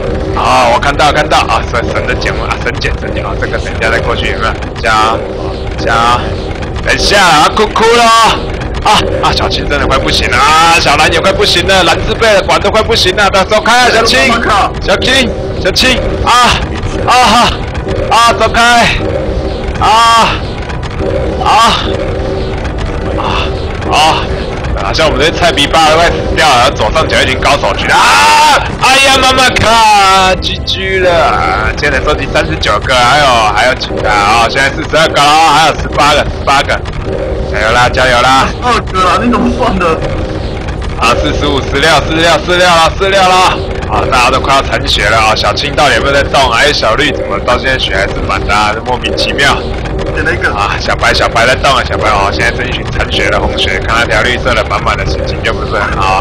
啊！我看到，看到啊！神神的捡啊！神捡，神捡啊！这个等一下再过去有没有？加一下啊，等一下啊，哭哭了啊啊！小青真的快不行了啊，小蓝也快不行了，蓝字辈的管都快不行了，走开啊，小青，小青，小青啊啊啊，走开啊啊啊啊！好像我们这菜逼爸都快死掉了，左上角一群高手去了啊！哎呀，妈妈卡 ，G G 了！现在收集三十九个，还有还有几个啊？现在四十二个了，还有十八个，十八个，加油啦，加油啦！ 二个啦，你怎么算的？ 啊，四十五、十六、四六、四六了，四六了！啊，大家都快要残血了啊！小青到底有没有在动？还有小绿怎么到现在血还是满的、啊？莫名其妙。 点了一个啊，小白小白在动啊，小白哦，现在是一群残血的红血，看那条绿色的满满的心情就不是很好啊。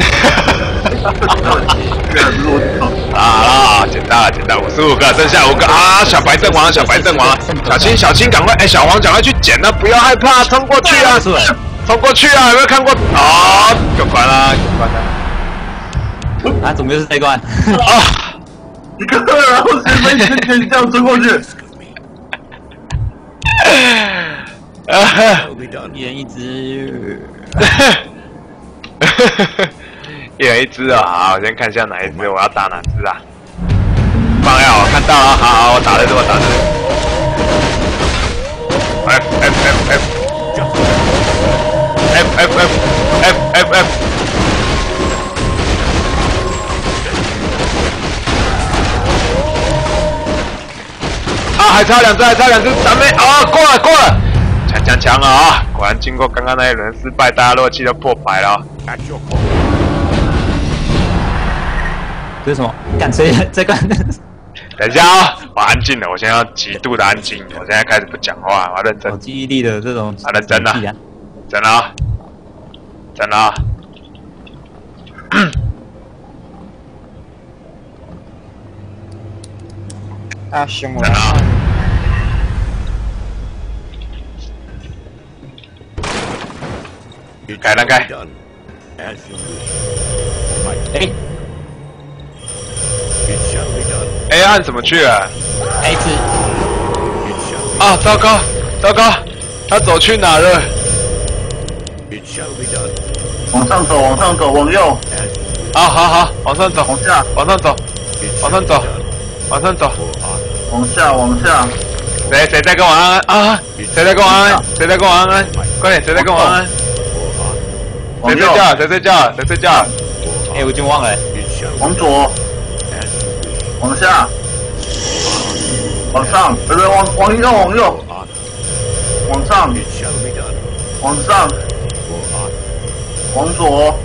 啊啊，捡到了，捡到五十五个，剩下五个啊！小白阵亡，小白阵亡，小青小青赶快，哎，小黄赶快去捡了，不要害怕，冲过去啊！冲过去啊！有没有看过？啊，有关啦，有关啦。 啊，怎么又是这一关？ 啊！ 一个，然后谁没时间这样冲过去？ 一人一只， 一人一只啊！好，我先看一下哪一只，我要打哪只啊？放药，我看到了，好好，我打的是我打的是。F F F F F F F F F。啊，还差两只，还差两只，咱们啊，过了过了。强强强啊！果然经过刚刚那一轮失败，大家弱气都破百了。 这是什么？干谁？这关？ 等一下啊、哦！我安静了，我现在要极度的安静。我现在开始不讲话，我要认真。 有记忆力的这种， 啊，认真啊！真的啊！真的啊！ 啊，凶了！ 真的啊！开了开。 哎哎，按怎么去啊？ ，A 字。 啊，糟糕，糟糕，他走去哪了？ 往上走，往上走，往右。 啊，好好，往上走， 往下， 往上走，往上走，往上走。 往下，往下。 谁谁在跟我安安啊？谁在跟我安安？谁在跟我安安？快点，谁在跟我安安？谁睡觉？谁睡觉？谁睡觉？ 哎，我已经忘了。 往左，往下，往上，不是往往右，往右，往上，往上，往左，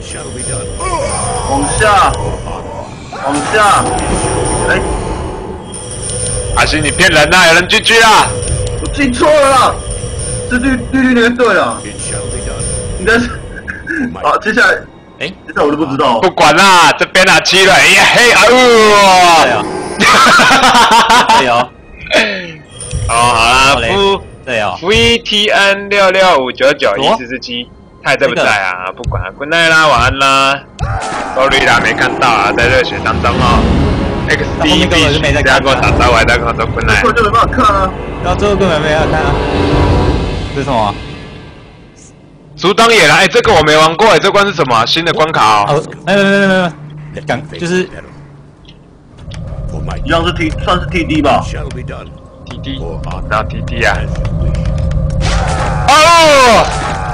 往下，往下。哎， 阿星，你骗人呐！有人G G啦！ 我记错了啦，这绿绿绿那个对了，应该是。啊，接下来， 哎， 接下来我都不知道。 不管啦，这边啊七了，哎呀嘿啊呜！ 对哦， 哦，好啦，夫对哦 ，V T N 六六五九九一四四七，他还在不在啊？不管 ，Good night 啦，晚安啦。Sorry 啦，没看到啊，在热血当中哦。X D B 等下给我打招呼，还在跟我说 Good night。 这就没办法看啊。 然后最后根本没有看啊。这是什么？ 竹当野狼，哎，这个我没玩过，哎，这关是什么？新的关卡哦。 哦，没有没有没有没有，讲就是一样是 T， 算是 T D 吧。 T D， 然后 T D 啊。哦！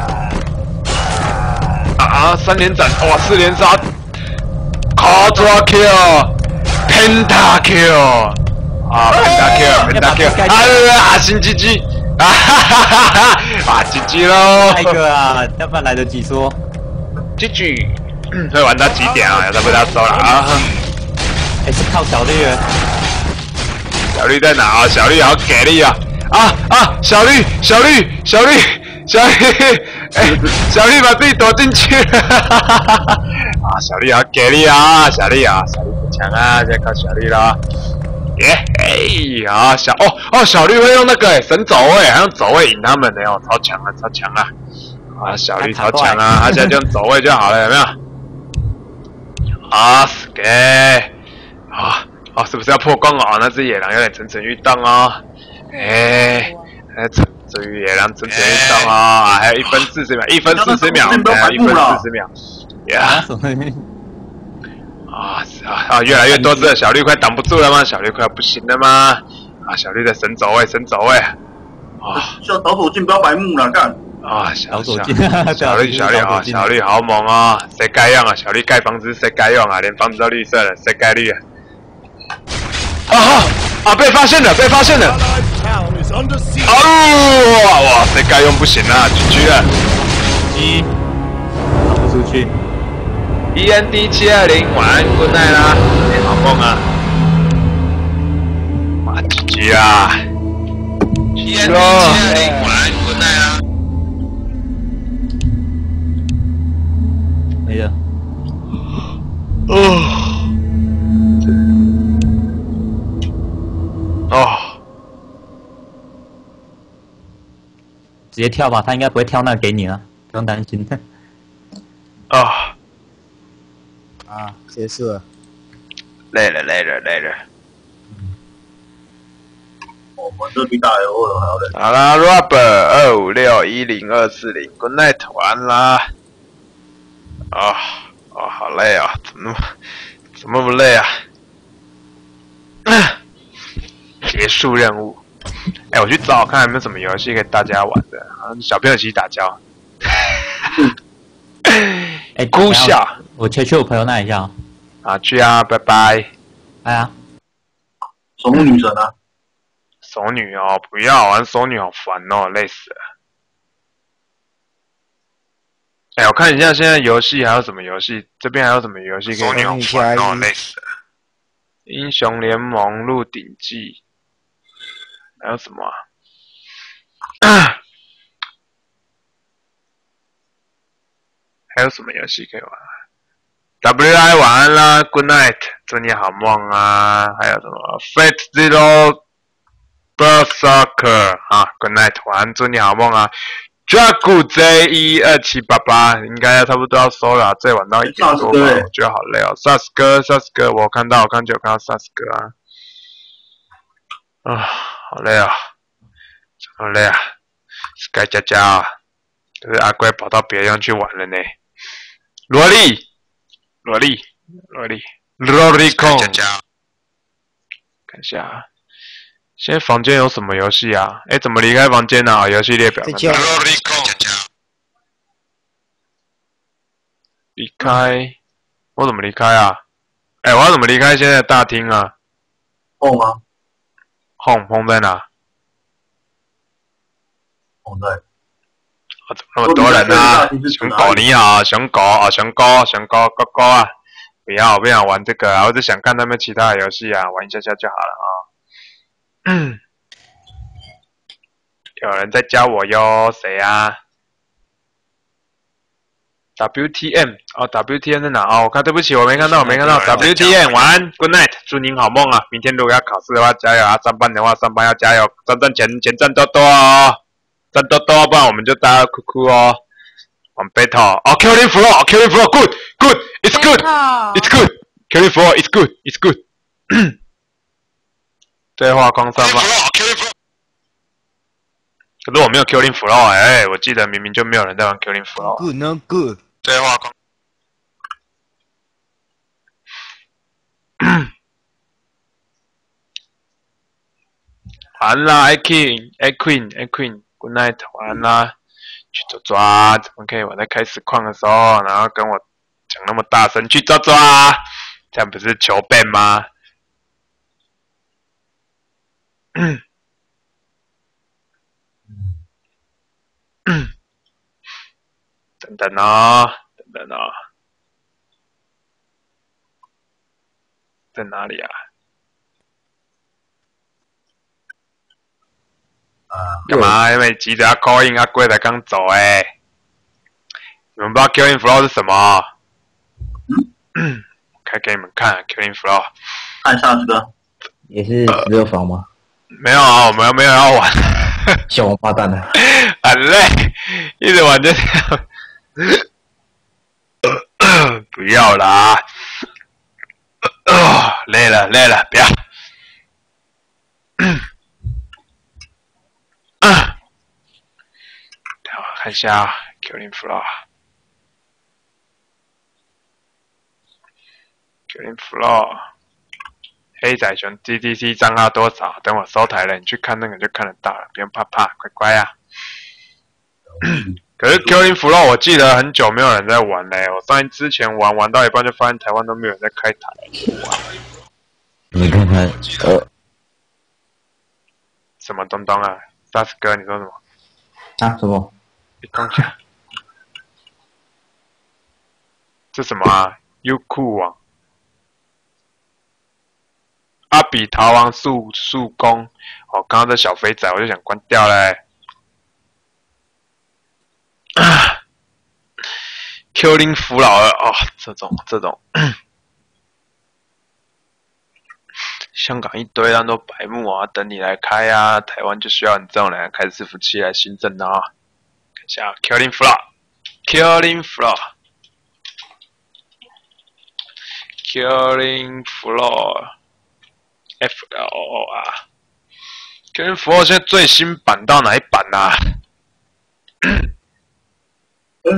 啊啊！三连斩，哇，四连杀 ，Quadra Kill，Penta Kill，啊 ，Penta Kill，Penta Kill，啊，新 G G。啊哈哈哈哈！啊 ，G G 喽！ 下一个啊，要不然来得及说 G G， 会玩到几点啊？要不要收了啊？ 哎，是靠小绿， 小绿在哪啊？小绿好给力啊！啊啊！小绿，小绿，小绿，小绿，哎，小绿把自己躲进去了！啊，小绿好给力啊！小绿啊，小绿不强啊，现在靠小绿了。耶！哎，啊小哦哦，小绿会用那个哎神走位，还用走位引他们的哦，超强啊，超强啊！啊，小绿超强啊，他现在就用走位就好了，有没有？啊，死给！啊哦，是不是要破光哦？那只野狼有点蠢蠢欲动哦。哎，呃， 注意野狼存钱运动哦，啊，还有一分四十秒，一分四十秒，还有一分四十秒，呀！啊啊！越来越多只，小绿快挡不住了吗？小绿快要不行了吗？啊，小绿在神走位，神走位。啊！ 叫导火镜不要白目了，干！ 啊，小小小绿小绿啊，小绿好猛啊！谁该用啊？小绿盖房子谁该用啊？连房子都绿色了，谁该绿啊？啊啊！被发现了，被发现了！哦，哇，谁该用不行啊 ，G G 了。 一，打不出去。 E N D 七二零，晚安 ，Good night 啦，你好梦啊！哇 ，G G 啊 ！E N D 七二零，晚安 ，Good night 啦。 没了。 哦。哦。 直接跳吧，他应该不会跳那个给你了，不用担心。 啊。 啊，结束了。 累了，累了，累了。 我们这比打 L 二还要累。 好啦 ，Robert 二五六一零二四零 ，Good night， 完啦。啊，哦，好累啊，怎么怎么那么累啊？结束任务。哎、欸，我去找看有没有什么游戏可以大家玩的，啊，小朋友一起打交。 哎、欸， 孤笑。 我去去我朋友那一下。 啊，去啊，拜拜。 哎呀， 守护女神啊！ 守女哦，不要玩守女，好烦哦，累死了。哎、欸，我看一下现在游戏还有什么游戏，这边还有什么游戏可以玩？守女好烦哦，累死了。英雄联盟、鹿鼎记，还有什么啊？还有什么游戏可以玩 ？W I 晚安啦 ，Good night， 祝你好梦啊！还有什么 Fate Zero Berserker 啊 ，Good night， 晚安，祝你好梦啊 ！Dragu J 一二七八八应该要差不多要收了，最晚到一点多吧，我觉得好累哦。萨斯哥，萨斯哥，我看到，我刚就有看到萨斯哥啊，啊，好累啊，好累啊 ！Sky 佳佳啊，可是阿龟跑到别地方去玩了呢。萝莉，萝莉，萝莉，萝莉控，看一下啊，现在房间有什么游戏啊？哎，怎么离开房间呢、啊？游戏列表。离开，我怎么离开啊？哎，我要怎么离开现在的大厅啊 ？Home 吗 ？Home Home 在哪 ？Home 在。 啊，怎么那么多人啊？熊狗你好，熊狗啊，熊狗，熊狗狗狗啊！不要，我不想玩这个啊，我只想看他们其他的游戏啊，玩一下下就好了啊。嗯，有人在教我哟，谁啊 ？W T M 哦 ，W T M 在哪？哦，我看，对不起，我没看到，我没看到。W T M 晚安 ，Good night， 祝您好梦啊！明天如果要考试的话，加油啊！上班的话，上班要加油，赚赚钱，钱赚多多哦。赚多多，不然我们就大家哭哭哦。玩 battle 哦 ，killing floor，killing floor，good，good，it's good，it's good，killing floor，it's good，it's good。对话框上方。可是我没有 killing floor 哎、欸，我记得明明就没有人在玩 killing floor。Good no good。 对话框。完啦 ，A King，A Queen，A Queen。Good night， 晚安啦！去抓抓，怎么可以我在开实况的时候，然后跟我讲那么大声？去抓抓，这样不是求 ban 吗？嗯嗯，等等哦，等等哦，在哪里啊？干嘛？因为急着要 call in， 阿贵才刚走哎、欸。你们不知道 killing floor 是什么？嗯，开给你们看 killing floor。 看一下这个， 也是十六房吗？ 呃、没有啊，我们没有要玩。 小王八蛋的。 很累，一直玩就这样。不要啦！累了累了，不要。啊看一下 Killing Floor。Killing Floor， 黑仔熊 G D C 账号多少？等我收台了，你去看那个就看得到了，不用怕怕，乖乖啊！可是 Killing Floor 我记得很久没有人在玩嘞，我上一之前玩玩到一半就发现台湾都没有人在开台。 你看看，呃， 什么东东啊？大师哥，你说什么？ 啊什么？ 你讲一下。这什么啊？优酷网。阿比逃亡速速攻，哦，刚刚这小肥仔我就想关掉嘞。啊 ，Killing 扶老二哦，这种这种，香港一堆人都白目啊，等你来开啊，台湾就需要你这种人开伺服器来新增的啊。看一下 Killing Floor，Killing Floor，Killing Floor。F L O R，Killing Floor 现在最新版到哪一版啊？ 呃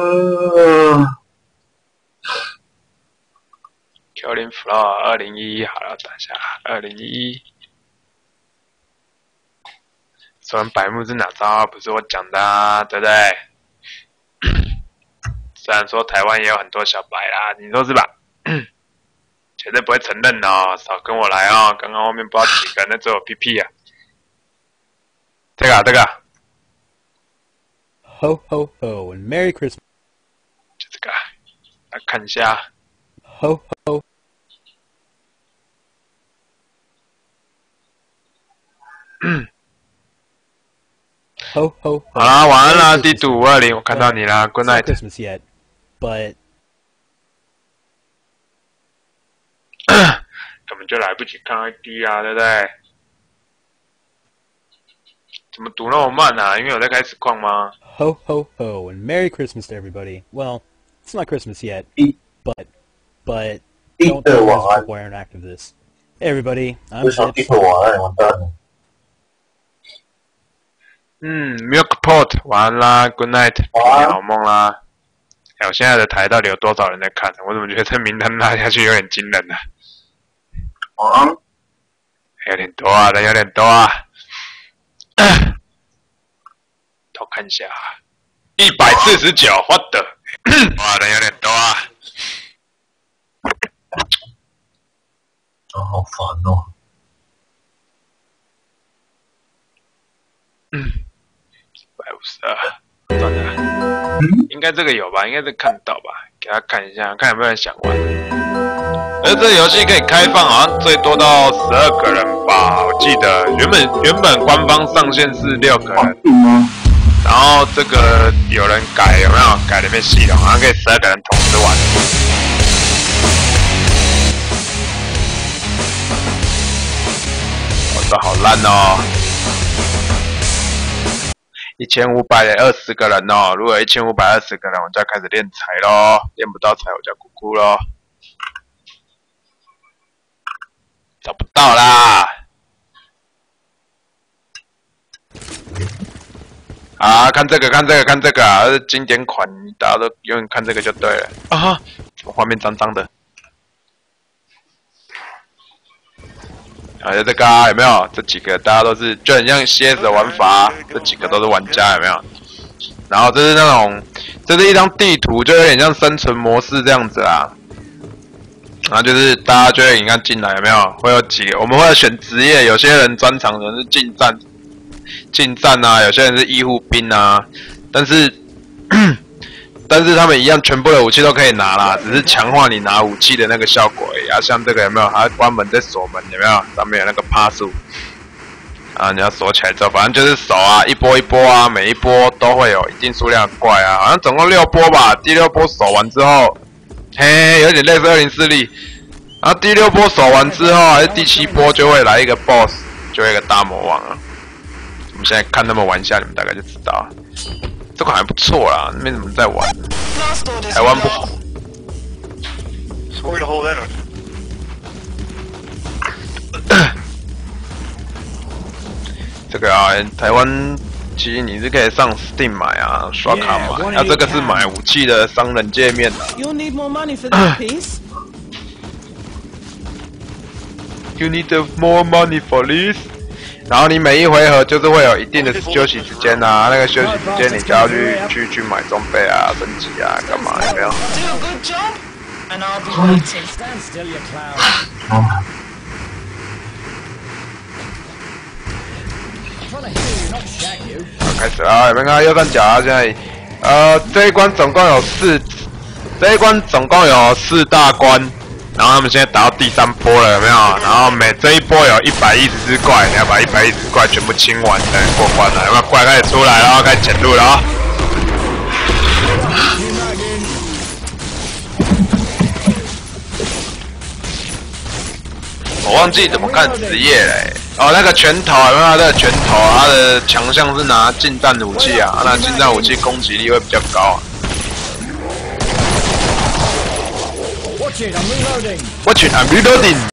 ，Killing Floor 二零一一好了，等一下二零一一。说完白目是哪招？不是我讲的啊，对不对？虽然说台湾也有很多小白啦，你说是吧？绝对不会承认哦，少跟我来哦！刚刚后面不知道几个人在做我屁屁啊！这个、啊、这个、啊、 ，Ho ho ho and Merry Christmas！ 就这个、啊，来看一下 ，Ho ho。 嗯 ，Ho ho。 好啦，晚安啦，地图五二零，我看到你啦 ，Good night。 Christmas yet, but 根本就来不及看 I D 啊，对不对？怎么读那么慢啊？因为我在开实况吗 ？Ho ho ho and Merry Christmas to everybody. Well, it's not Christmas yet, but but don't tell us why aren't active this. Hey everybody, I'm Zips. 嗯 ，Milkport 晚安啦 ，Good night， 你好梦啦。哎，我现在的台到底有多少人在看？我怎么觉得这名单拉下去有点惊人啊？ 晚安， 有点多啊，人有点多啊。偷看一下，一百四十九，我的，哇，人有点多啊。 啊，好烦哦。 嗯，一百五十二，算了，应该这个有吧？应该是看到吧？给他看一下，看有没有人想玩。而这个游戏可以开放，好像最多到十二个人吧，我记得原本原本官方上限是六个人，然后这个有人改有没有？改里面系统好像可以十二个人同时玩。我这好烂哦！一千五百二十个人哦，如果一千五百二十个人，我就要开始练财咯，练不到财我就要哭哭咯。找不到啦！啊，看这个，看这个，看这个啊！是经典款，大家都永远看这个就对了啊！怎么画面脏脏的？啊，就这个啊，有没有？这几个大家都是，就很像 C S 的玩法、啊，这几个都是玩家，有没有？然后这是那种，这是一张地图，就有点像生存模式这样子啊。然后就是大家就会你看进来有没有？会有几个，我们会选职业，有些人专长可能是近战、近战啊，有些人是医护兵啊，但是但是他们一样，全部的武器都可以拿啦，只是强化你拿武器的那个效果而已啊。像这个有没有？它关门再锁门有没有？上面有那个趴数啊，你要锁起来之后，反正就是守啊，一波一波啊，每一波都会有一定数量的怪啊，好像总共六波吧。第六波守完之后。嘿，有点类似二零四力，然后第六波守完之后，还是第七波就会来一个 boss， 就会一个大魔王啊。我们现在看他们玩一下，你们大概就知道了。这款还不错啦，没怎么在玩，台湾不红。这个啊，台湾其实你是可以上 Steam 买啊，刷卡买。那、啊、这个是买武器的商人界面的。You need more money for this piece. You need more money for this. 然后你每一回合就是会有一定的休息时间啊，那个休息时间你就要去去去买装备啊、升级啊、干嘛有没有？开始啊！有没有看到右上角啊？现在，呃，这一关总共有四，这一关总共有四大关，然后他们现在打到第三波了，有没有？然后每这一波有一百一十只怪，你要把一百一十只怪全部清完才能过关了。有没有？怪开始出来了，开始潜入了啊！我忘记怎么看职业嘞。哦，那个拳头有没有？那个拳头，它的强项是拿近战武器啊，那近战武器攻击力会比较高啊。Watch it, I'm reloading. Watch it, I'm reloading.